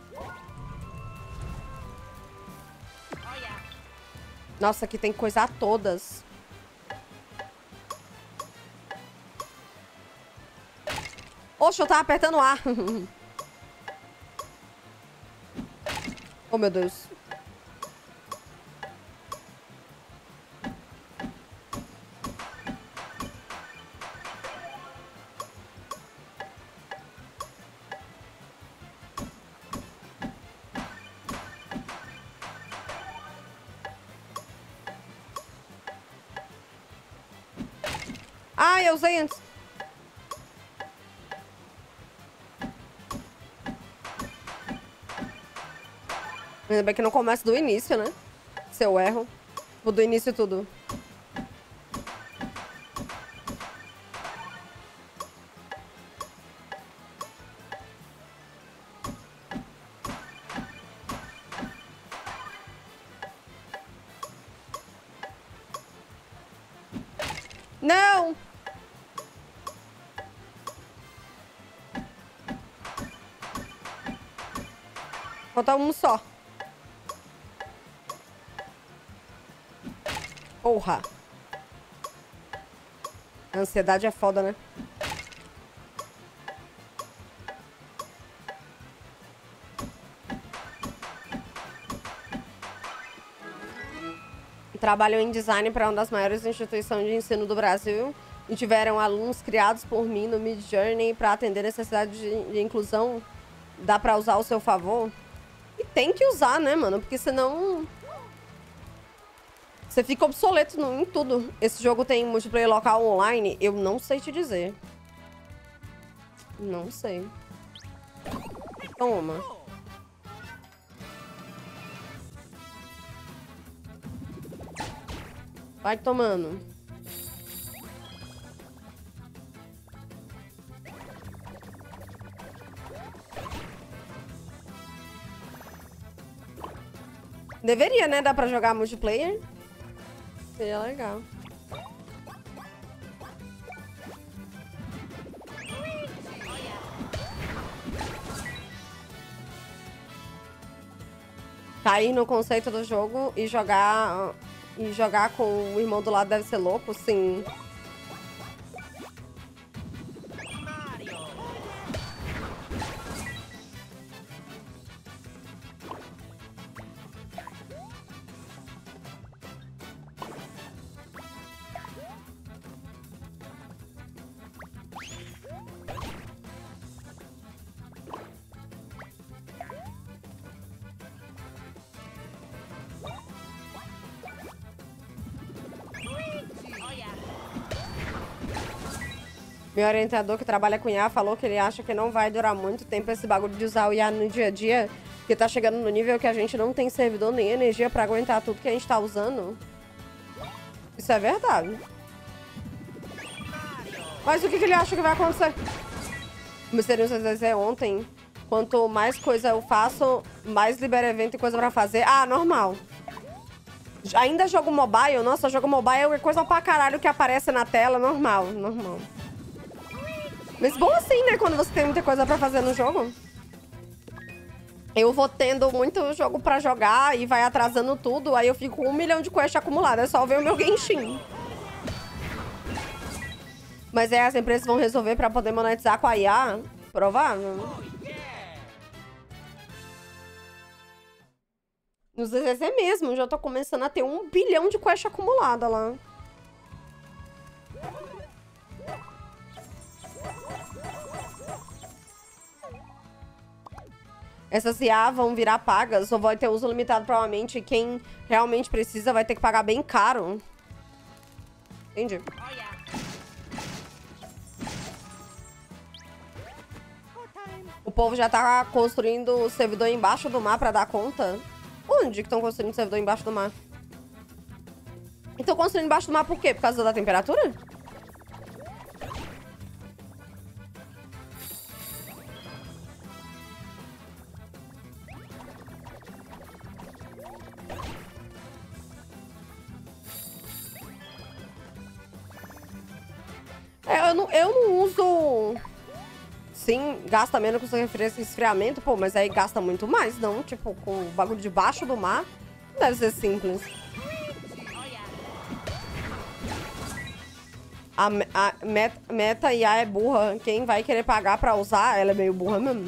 S2: Nossa, aqui tem que coisar todas. Oxe, eu tava apertando A. Oh, meu Deus. Ah, eu usei antes. Ainda bem que não começa do início, né? Se eu erro. Vou do início tudo. Não! Falta um só. Porra. A ansiedade é foda, né? Trabalho em design para uma das maiores instituições de ensino do Brasil e tiveram alunos criados por mim no Midjourney para atender necessidades de, de inclusão. Dá para usar ao seu favor? E tem que usar, né, mano? Porque senão... Você fica obsoleto no, em tudo. Esse jogo tem multiplayer local online? Eu não sei te dizer. Não sei. Toma. Vai tomando. Deveria, né? Dá pra jogar multiplayer. Seria legal. Cair no conceito do jogo e jogar e jogar com o irmão do lado deve ser louco, sim. Meu orientador que trabalha com I A falou que ele acha que não vai durar muito tempo esse bagulho de usar o I A no dia a dia, que tá chegando no nível que a gente não tem servidor nem energia pra aguentar tudo que a gente tá usando. Isso é verdade. Mas o que, que ele acha que vai acontecer? O Misterioso às vezes é ontem. Quanto mais coisa eu faço, mais libera evento e coisa pra fazer. Ah, normal. Ainda jogo mobile? Nossa, jogo mobile é coisa pra caralho que aparece na tela. Normal, normal. Mas bom assim, né? Quando você tem muita coisa pra fazer no jogo. Eu vou tendo muito jogo pra jogar e vai atrasando tudo. Aí eu fico com um milhão de quests acumuladas. É só ver o meu Genshin. Mas aí as empresas vão resolver pra poder monetizar com a I A? Provável. Nos Z Z Z mesmo, já tô começando a ter um bilhão de quests acumulada lá. Essas I A vão virar pagas ou vai ter uso limitado, provavelmente. Quem realmente precisa vai ter que pagar bem caro. Entendi. O povo já tá construindo o servidor embaixo do mar pra dar conta. Onde que estão construindo servidor embaixo do mar? Estão construindo embaixo do mar por quê? Por causa da temperatura? É, eu não, eu não uso... Sim, gasta menos com refresco e esfriamento, pô, mas aí gasta muito mais, não? Tipo, com o bagulho debaixo do mar, não deve ser simples. A, a meta, meta I A é burra. Quem vai querer pagar pra usar, ela é meio burra mesmo.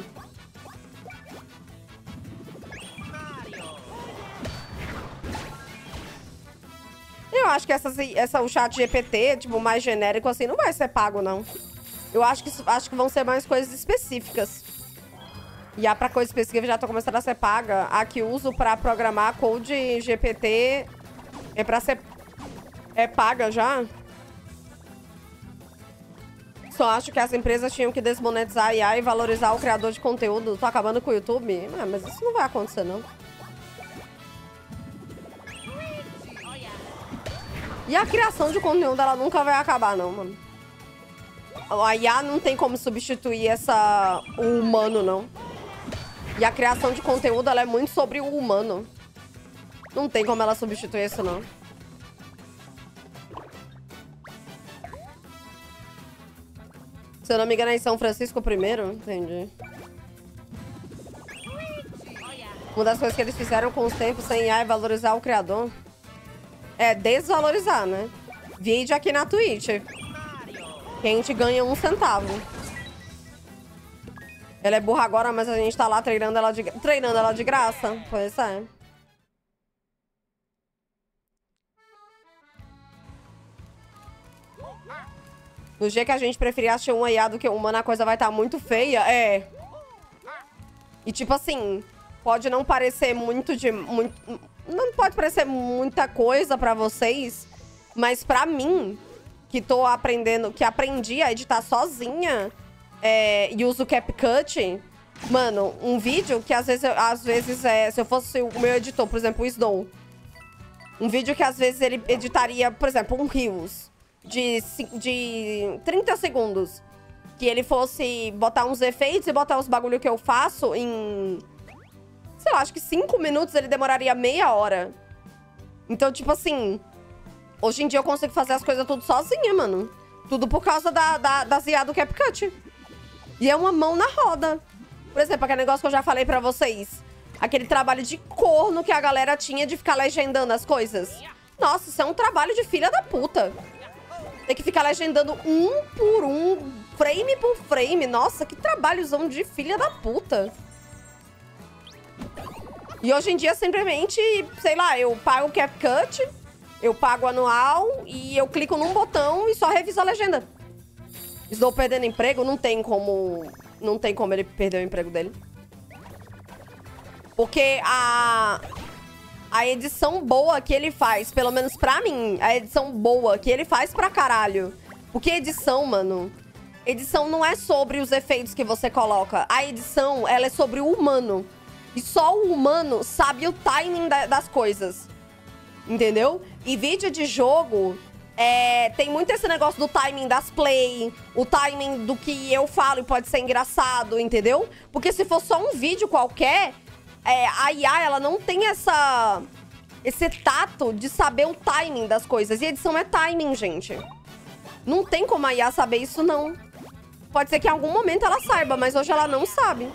S2: Eu acho que essa, essa, o chat G P T, tipo, mais genérico assim, não vai ser pago, não. Eu acho que, acho que vão ser mais coisas específicas. E a pra coisa específica já tô começando a ser paga. A que uso pra programar code G P T é pra ser... É paga já? Só acho que as empresas tinham que desmonetizar a I A e valorizar o criador de conteúdo. Tô acabando com o YouTube? Ah, mas isso não vai acontecer, não. E a criação de conteúdo, ela nunca vai acabar, não, mano. A I A não tem como substituir essa, o humano, não. E a criação de conteúdo, ela é muito sobre o humano. Não tem como ela substituir isso, não. Se eu não me engano, é em São Francisco primeiro. Entendi. Uma das coisas que eles fizeram com os tempos sem I A é valorizar o criador. É, desvalorizar, né? Vídeo aqui na Twitch. Que a gente ganha um centavo. Ela é burra agora, mas a gente tá lá treinando ela de, treinando ela de graça. Pois é. No dia que a gente preferir assistir um I A do que um humano, a coisa vai estar muito feia. É. E tipo assim, pode não parecer muito de... Muito, não pode parecer muita coisa pra vocês, mas pra mim, que tô aprendendo, que aprendi a editar sozinha é, e uso CapCut, mano, um vídeo que às vezes, às vezes é, se eu fosse o meu editor, por exemplo, o Snow, um vídeo que às vezes ele editaria, por exemplo, um Reels de, de trinta segundos, que ele fosse botar uns efeitos e botar os bagulho que eu faço em, sei lá, acho que cinco minutos ele demoraria meia hora. Então, tipo assim, hoje em dia eu consigo fazer as coisas tudo sozinha, mano. Tudo por causa da, da, das I A do CapCut. E é uma mão na roda. Por exemplo, aquele negócio que eu já falei pra vocês. Aquele trabalho de corno que a galera tinha de ficar legendando as coisas. Nossa, isso é um trabalho de filha da puta. Tem que ficar legendando um por um, frame por frame. Nossa, que trabalhozão de filha da puta. E hoje em dia, simplesmente, sei lá, eu pago o CapCut, eu pago anual e eu clico num botão e só reviso a legenda. Estou perdendo emprego? Não tem como... Não tem como ele perder o emprego dele. Porque a... A edição boa que ele faz, pelo menos pra mim, a edição boa que ele faz pra caralho. Porque edição, mano... Edição não é sobre os efeitos que você coloca. A edição, ela é sobre o humano. E só o humano sabe o timing da, das coisas. Entendeu? E vídeo de jogo... É, tem muito esse negócio do timing das play, o timing do que eu falo e pode ser engraçado, entendeu? Porque se for só um vídeo qualquer, é, a I A, ela não tem essa, esse tato de saber o timing das coisas. E edição é timing, gente. Não tem como a I A saber isso, não. Pode ser que em algum momento ela saiba, mas hoje ela não sabe.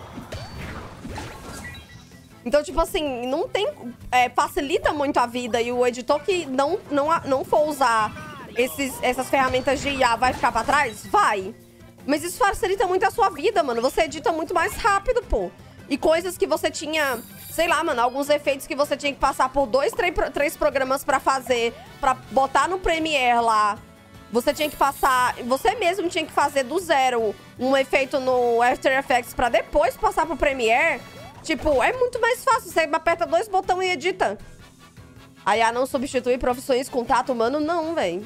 S2: Então, tipo assim, não tem... É, facilita muito a vida e o editor que não, não, não for usar... Esses, essas ferramentas de I A vai ficar pra trás? Vai. Mas isso facilita muito a sua vida, mano. Você edita muito mais rápido, pô. E coisas que você tinha... Sei lá, mano, alguns efeitos que você tinha que passar por dois, três, três programas pra fazer, pra botar no Premiere lá. Você tinha que passar... Você mesmo tinha que fazer do zero um efeito no After Effects pra depois passar pro Premiere. Tipo, é muito mais fácil. Você aperta dois botões e edita. A I A não substitui profissões com tato humano? Não, velho.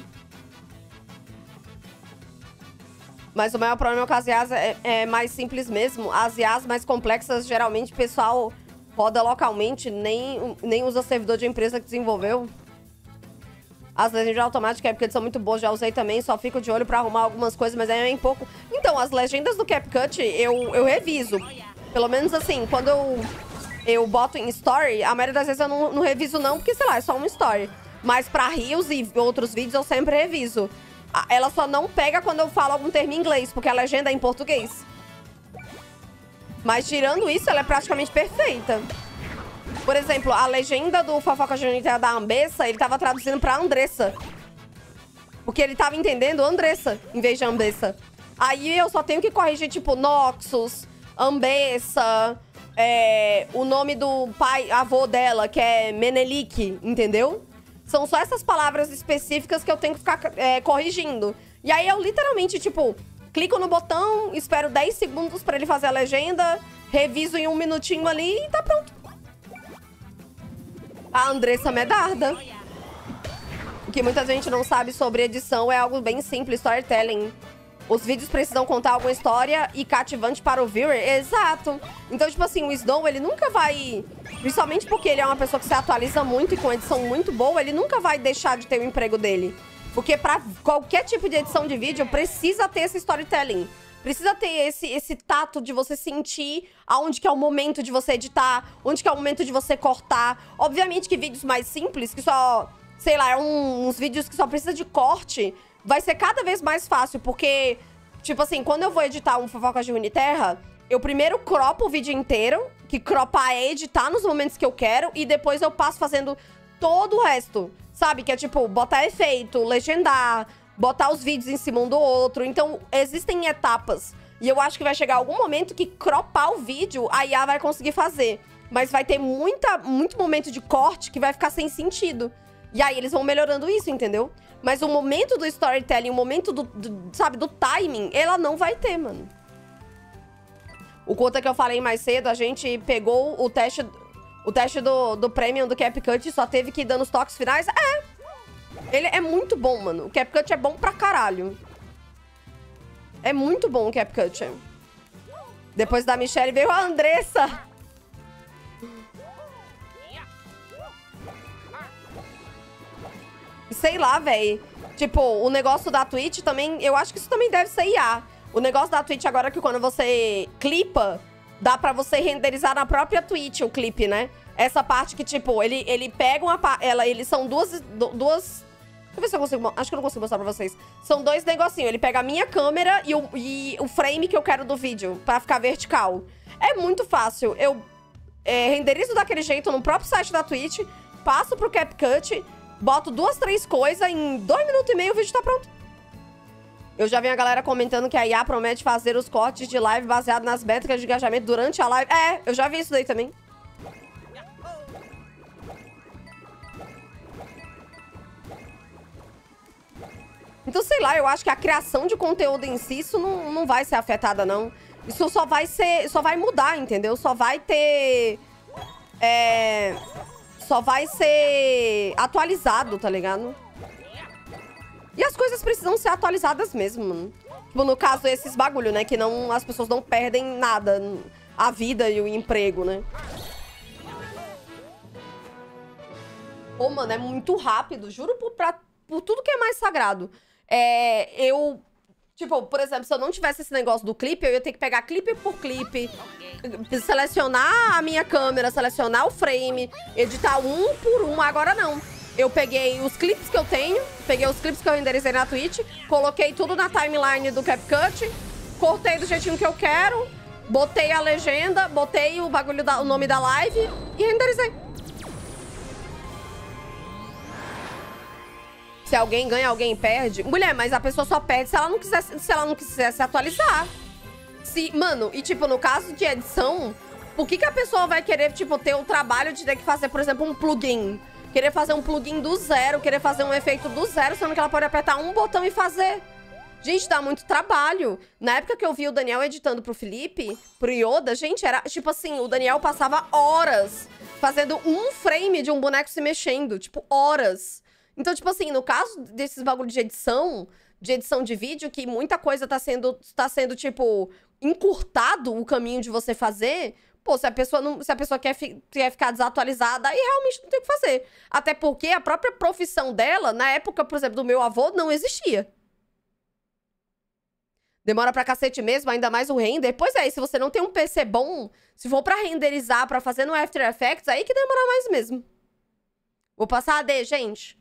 S2: Mas o maior problema com as I As é, é mais simples mesmo. As I As mais complexas, geralmente, o pessoal roda localmente, nem, nem usa servidor de empresa que desenvolveu. As legendas automáticas, porque são muito boas, já usei também, só fico de olho pra arrumar algumas coisas, mas é bem pouco. Então, as legendas do CapCut, eu, eu reviso. Pelo menos assim, quando eu, eu boto em story, a maioria das vezes eu não, não reviso não, porque, sei lá, é só um story. Mas pra Reels e outros vídeos eu sempre reviso. Ela só não pega quando eu falo algum termo em inglês, porque a legenda é em português. Mas tirando isso, ela é praticamente perfeita. Por exemplo, a legenda do Fofoca Junita da Ambessa, ele tava traduzindo pra Andressa. Porque ele tava entendendo Andressa, em vez de Ambessa. Aí eu só tenho que corrigir, tipo, Noxus, Ambessa, é, o nome do pai, avô dela, que é Menelik, entendeu? São só essas palavras específicas que eu tenho que ficar é, corrigindo. E aí eu literalmente, tipo, clico no botão, espero dez segundos pra ele fazer a legenda, reviso em um minutinho ali e tá pronto. A Andressa Medarda. O que muita gente não sabe sobre edição é algo bem simples, storytelling. Os vídeos precisam contar alguma história e cativante para o viewer. Exato. Então, tipo assim, o Snow, ele nunca vai... Principalmente porque ele é uma pessoa que se atualiza muito e com edição muito boa, ele nunca vai deixar de ter o emprego dele. Porque pra qualquer tipo de edição de vídeo, precisa ter esse storytelling. Precisa ter esse, esse tato de você sentir aonde que é o momento de você editar, onde que é o momento de você cortar. Obviamente que vídeos mais simples, que só... Sei lá, é um, uns vídeos que só precisa de corte... Vai ser cada vez mais fácil, porque, tipo assim, quando eu vou editar um Fofoca de Runeterra, eu primeiro cropo o vídeo inteiro, que cropar é editar nos momentos que eu quero, e depois eu passo fazendo todo o resto, sabe? Que é tipo, botar efeito, legendar, botar os vídeos em cima um do outro. Então, existem etapas. E eu acho que vai chegar algum momento que cropar o vídeo, a I A vai conseguir fazer. Mas vai ter muita, muito momento de corte que vai ficar sem sentido. E aí eles vão melhorando isso, entendeu? Mas o momento do storytelling, o momento do, do, sabe, do timing, ela não vai ter, mano. O conta que eu falei mais cedo, a gente pegou o teste... O teste do, do Premium do CapCut só teve que ir dando os toques finais. É. Ele é muito bom, mano. O CapCut é bom pra caralho. É muito bom o CapCut. Depois da Michelle veio a Andressa. Sei lá, véi. Tipo, o negócio da Twitch também... Eu acho que isso também deve ser I A. O negócio da Twitch agora é que quando você clipa, dá pra você renderizar na própria Twitch o clipe, né? Essa parte que, tipo, ele, ele pega uma... Ela, eles são duas... duas... Deixa eu ver se eu consigo... Acho que eu não consigo mostrar pra vocês. São dois negocinhos. Ele pega a minha câmera e o, e o frame que eu quero do vídeo pra ficar vertical. É muito fácil. Eu é, renderizo daquele jeito no próprio site da Twitch, passo pro CapCut, boto duas, três coisas, em dois minutos e meio o vídeo tá pronto. Eu já vi a galera comentando que a I A promete fazer os cortes de live baseado nas métricas de engajamento durante a live. É, eu já vi isso daí também. Então, sei lá, eu acho que a criação de conteúdo em si, isso não, não vai ser afetada, não. Isso só vai ser... Só vai mudar, entendeu? Só vai ter... É... Só vai ser atualizado, tá ligado? E as coisas precisam ser atualizadas mesmo, mano. Tipo, no caso, esses bagulho, né? Que não, as pessoas não perdem nada. A vida e o emprego, né? Pô, mano, é muito rápido. Juro por, pra, por tudo que é mais sagrado. É, eu... Tipo, por exemplo, se eu não tivesse esse negócio do clipe, eu ia ter que pegar clipe por clipe, selecionar a minha câmera, selecionar o frame, editar um por um. Agora não. Eu peguei os clipes que eu tenho, peguei os clipes que eu renderizei na Twitch, coloquei tudo na timeline do CapCut, cortei do jeitinho que eu quero, botei a legenda, botei o bagulho, da, o nome da live e renderizei. Se alguém ganha, alguém perde. Mulher, mas a pessoa só perde se ela não quiser, se ela não quiser se atualizar. Se, mano, e tipo, no caso de edição, por que que a pessoa vai querer, tipo, ter o trabalho de ter que fazer, por exemplo, um plugin? Querer fazer um plugin do zero, querer fazer um efeito do zero, sendo que ela pode apertar um botão e fazer. Gente, dá muito trabalho. Na época que eu vi o Daniel editando pro Felipe, pro Yoda, gente, era tipo assim, o Daniel passava horas fazendo um frame de um boneco se mexendo. Tipo, horas. Então, tipo assim, no caso desses bagulho de edição, de edição de vídeo, que muita coisa tá sendo, tá sendo tipo, encurtado o caminho de você fazer... Pô, se a pessoa, não, se a pessoa quer, fi, quer ficar desatualizada, aí realmente não tem o que fazer. Até porque a própria profissão dela, na época, por exemplo, do meu avô, não existia. Demora pra cacete mesmo, ainda mais o render. Pois é, e se você não tem um P C bom, se for pra renderizar, pra fazer no After Effects, aí que demora mais mesmo. Vou passar a D, gente.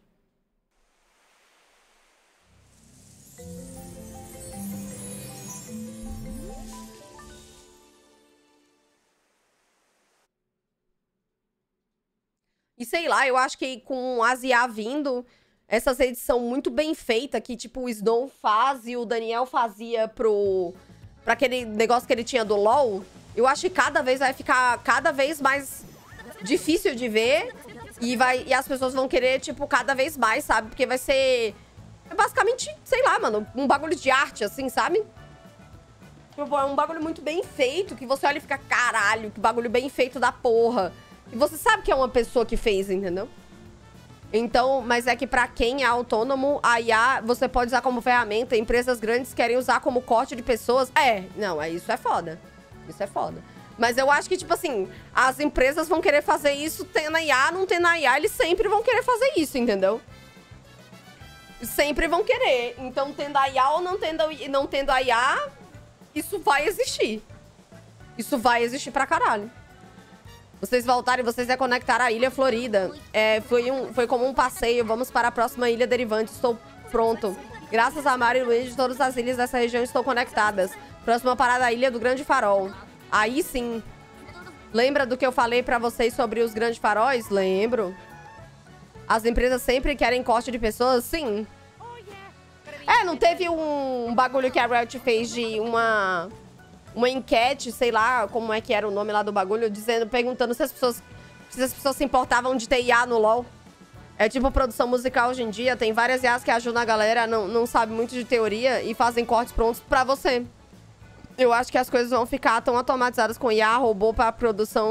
S2: E sei lá, eu acho que com o Asia vindo, essas edições muito bem feitas, que tipo o Snow faz e o Daniel fazia pro... pra aquele negócio que ele tinha do LoL, eu acho que cada vez vai ficar cada vez mais difícil de ver e, vai, e as pessoas vão querer, tipo, cada vez mais, sabe? Porque vai ser basicamente, sei lá, mano, um bagulho de arte, assim, sabe? Tipo, é um bagulho muito bem feito, que você olha e fica, caralho, que bagulho bem feito da porra. E você sabe que é uma pessoa que fez, entendeu? Então, mas é que pra quem é autônomo, a I A você pode usar como ferramenta. Empresas grandes querem usar como corte de pessoas. É, não, é, isso é foda. Isso é foda. Mas eu acho que, tipo assim, as empresas vão querer fazer isso tendo a I A, não tendo a I A, eles sempre vão querer fazer isso, entendeu? Sempre vão querer. Então, tendo a I A ou não tendo, não tendo a I A, isso vai existir. Isso vai existir pra caralho. Vocês voltaram e vocês reconectaram a Ilha Florida. É, foi, um, foi como um passeio. Vamos para a próxima ilha derivante. Estou pronto. Graças a Mário e Luiz, todas as ilhas dessa região estão conectadas. Próxima parada, a Ilha do Grande Farol. Aí sim. Lembra do que eu falei pra vocês sobre os grandes faróis? Lembro. As empresas sempre querem corte de pessoas? Sim. É, não teve um, um bagulho que a Riot fez de uma... uma enquete, sei lá como é que era o nome lá do bagulho, dizendo, perguntando se as pessoas, se as pessoas se importavam de ter I A no LoL. É tipo produção musical hoje em dia, tem várias I As que ajudam a galera, não, não sabe muito de teoria e fazem cortes prontos pra você. Eu acho que as coisas vão ficar tão automatizadas com I A, robô pra produção,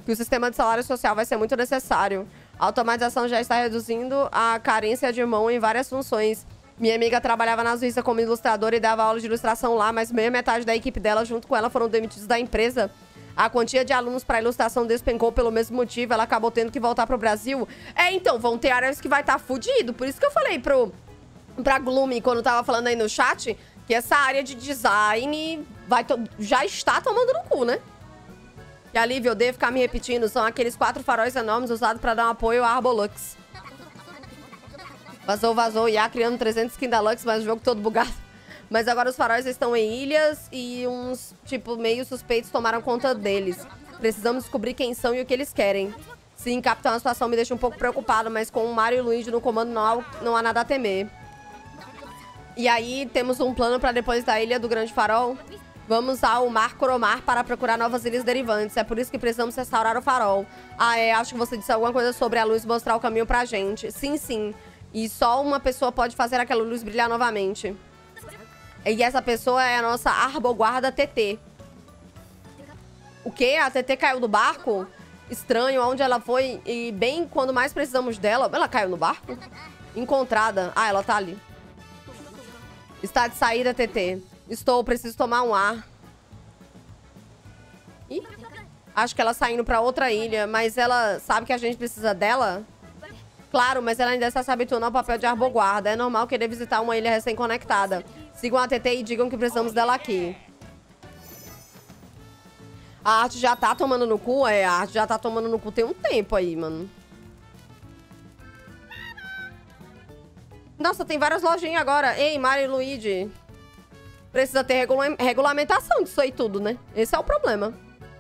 S2: que o sistema de salário social vai ser muito necessário. A automatização já está reduzindo a carência de mão em várias funções. Minha amiga trabalhava na Suíça como ilustradora e dava aula de ilustração lá, mas meia metade da equipe dela, junto com ela, foram demitidos da empresa. A quantia de alunos para ilustração despencou pelo mesmo motivo. Ela acabou tendo que voltar pro Brasil. É, então, vão ter áreas que vai estar tá fudido. Por isso que eu falei pro, pra Gloomy, quando tava falando aí no chat, que essa área de design vai já está tomando no cu, né? E alívio, eu devo ficar me repetindo. São aqueles quatro faróis enormes usados para dar um apoio à Arbolux. Vazou, vazou. I A criando trezentos skins da Lux, mas o jogo todo bugado. Mas agora os faróis estão em ilhas e uns, tipo, meio suspeitos tomaram conta deles. Precisamos descobrir quem são e o que eles querem. Sim, capitão, a situação me deixa um pouco preocupado, mas com o Mario e o Luigi no comando não há, não há nada a temer. E aí, temos um plano para depois da Ilha do Grande Farol. Vamos ao Mar Coromar para procurar novas ilhas derivantes. É por isso que precisamos restaurar o farol. Ah, é, acho que você disse alguma coisa sobre a luz mostrar o caminho pra gente. Sim, sim. E só uma pessoa pode fazer aquela luz brilhar novamente. E essa pessoa é a nossa Arboguarda T T. O quê? A T T caiu do barco? Estranho, onde ela foi? E bem quando mais precisamos dela... Ela caiu no barco? Encontrada. Ah, ela tá ali. Está de saída, T T. Estou, preciso tomar um ar. Ih, acho que ela está indo pra outra ilha, mas ela sabe que a gente precisa dela? Claro, mas ela ainda está se habituando ao papel de arboguarda. É normal querer visitar uma ilha recém-conectada. Sigam a T T e digam que precisamos dela aqui. A arte já tá tomando no cu? É, a arte já tá tomando no cu tem um tempo aí, mano. Nossa, tem várias lojinhas agora. Ei, Mario e Luigi. Precisa ter regula regulamentação disso aí tudo, né? Esse é o problema.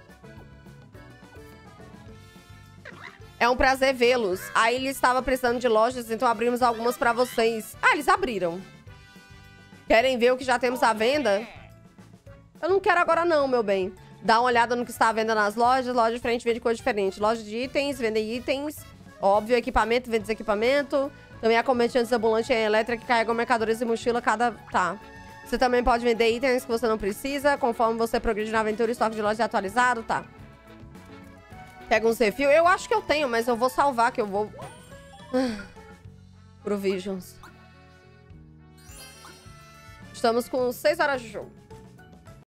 S2: É um prazer vê-los. A ilha estava precisando de lojas, então abrimos algumas pra vocês. Ah, eles abriram. Querem ver o que já temos à venda? Eu não quero agora não, meu bem. Dá uma olhada no que está à venda nas lojas. Loja de frente vende coisa diferente. Loja de itens, vende itens. Óbvio, equipamento, vende desequipamento. Também há comerciantes ambulantes em elétrica que carregam mercadorias e mochila cada... Tá. Você também pode vender itens que você não precisa. Conforme você progride na aventura, o estoque de loja é atualizado, tá. Pega uns refil. Eu acho que eu tenho, mas eu vou salvar, que eu vou... Provisions. Estamos com seis horas de jogo.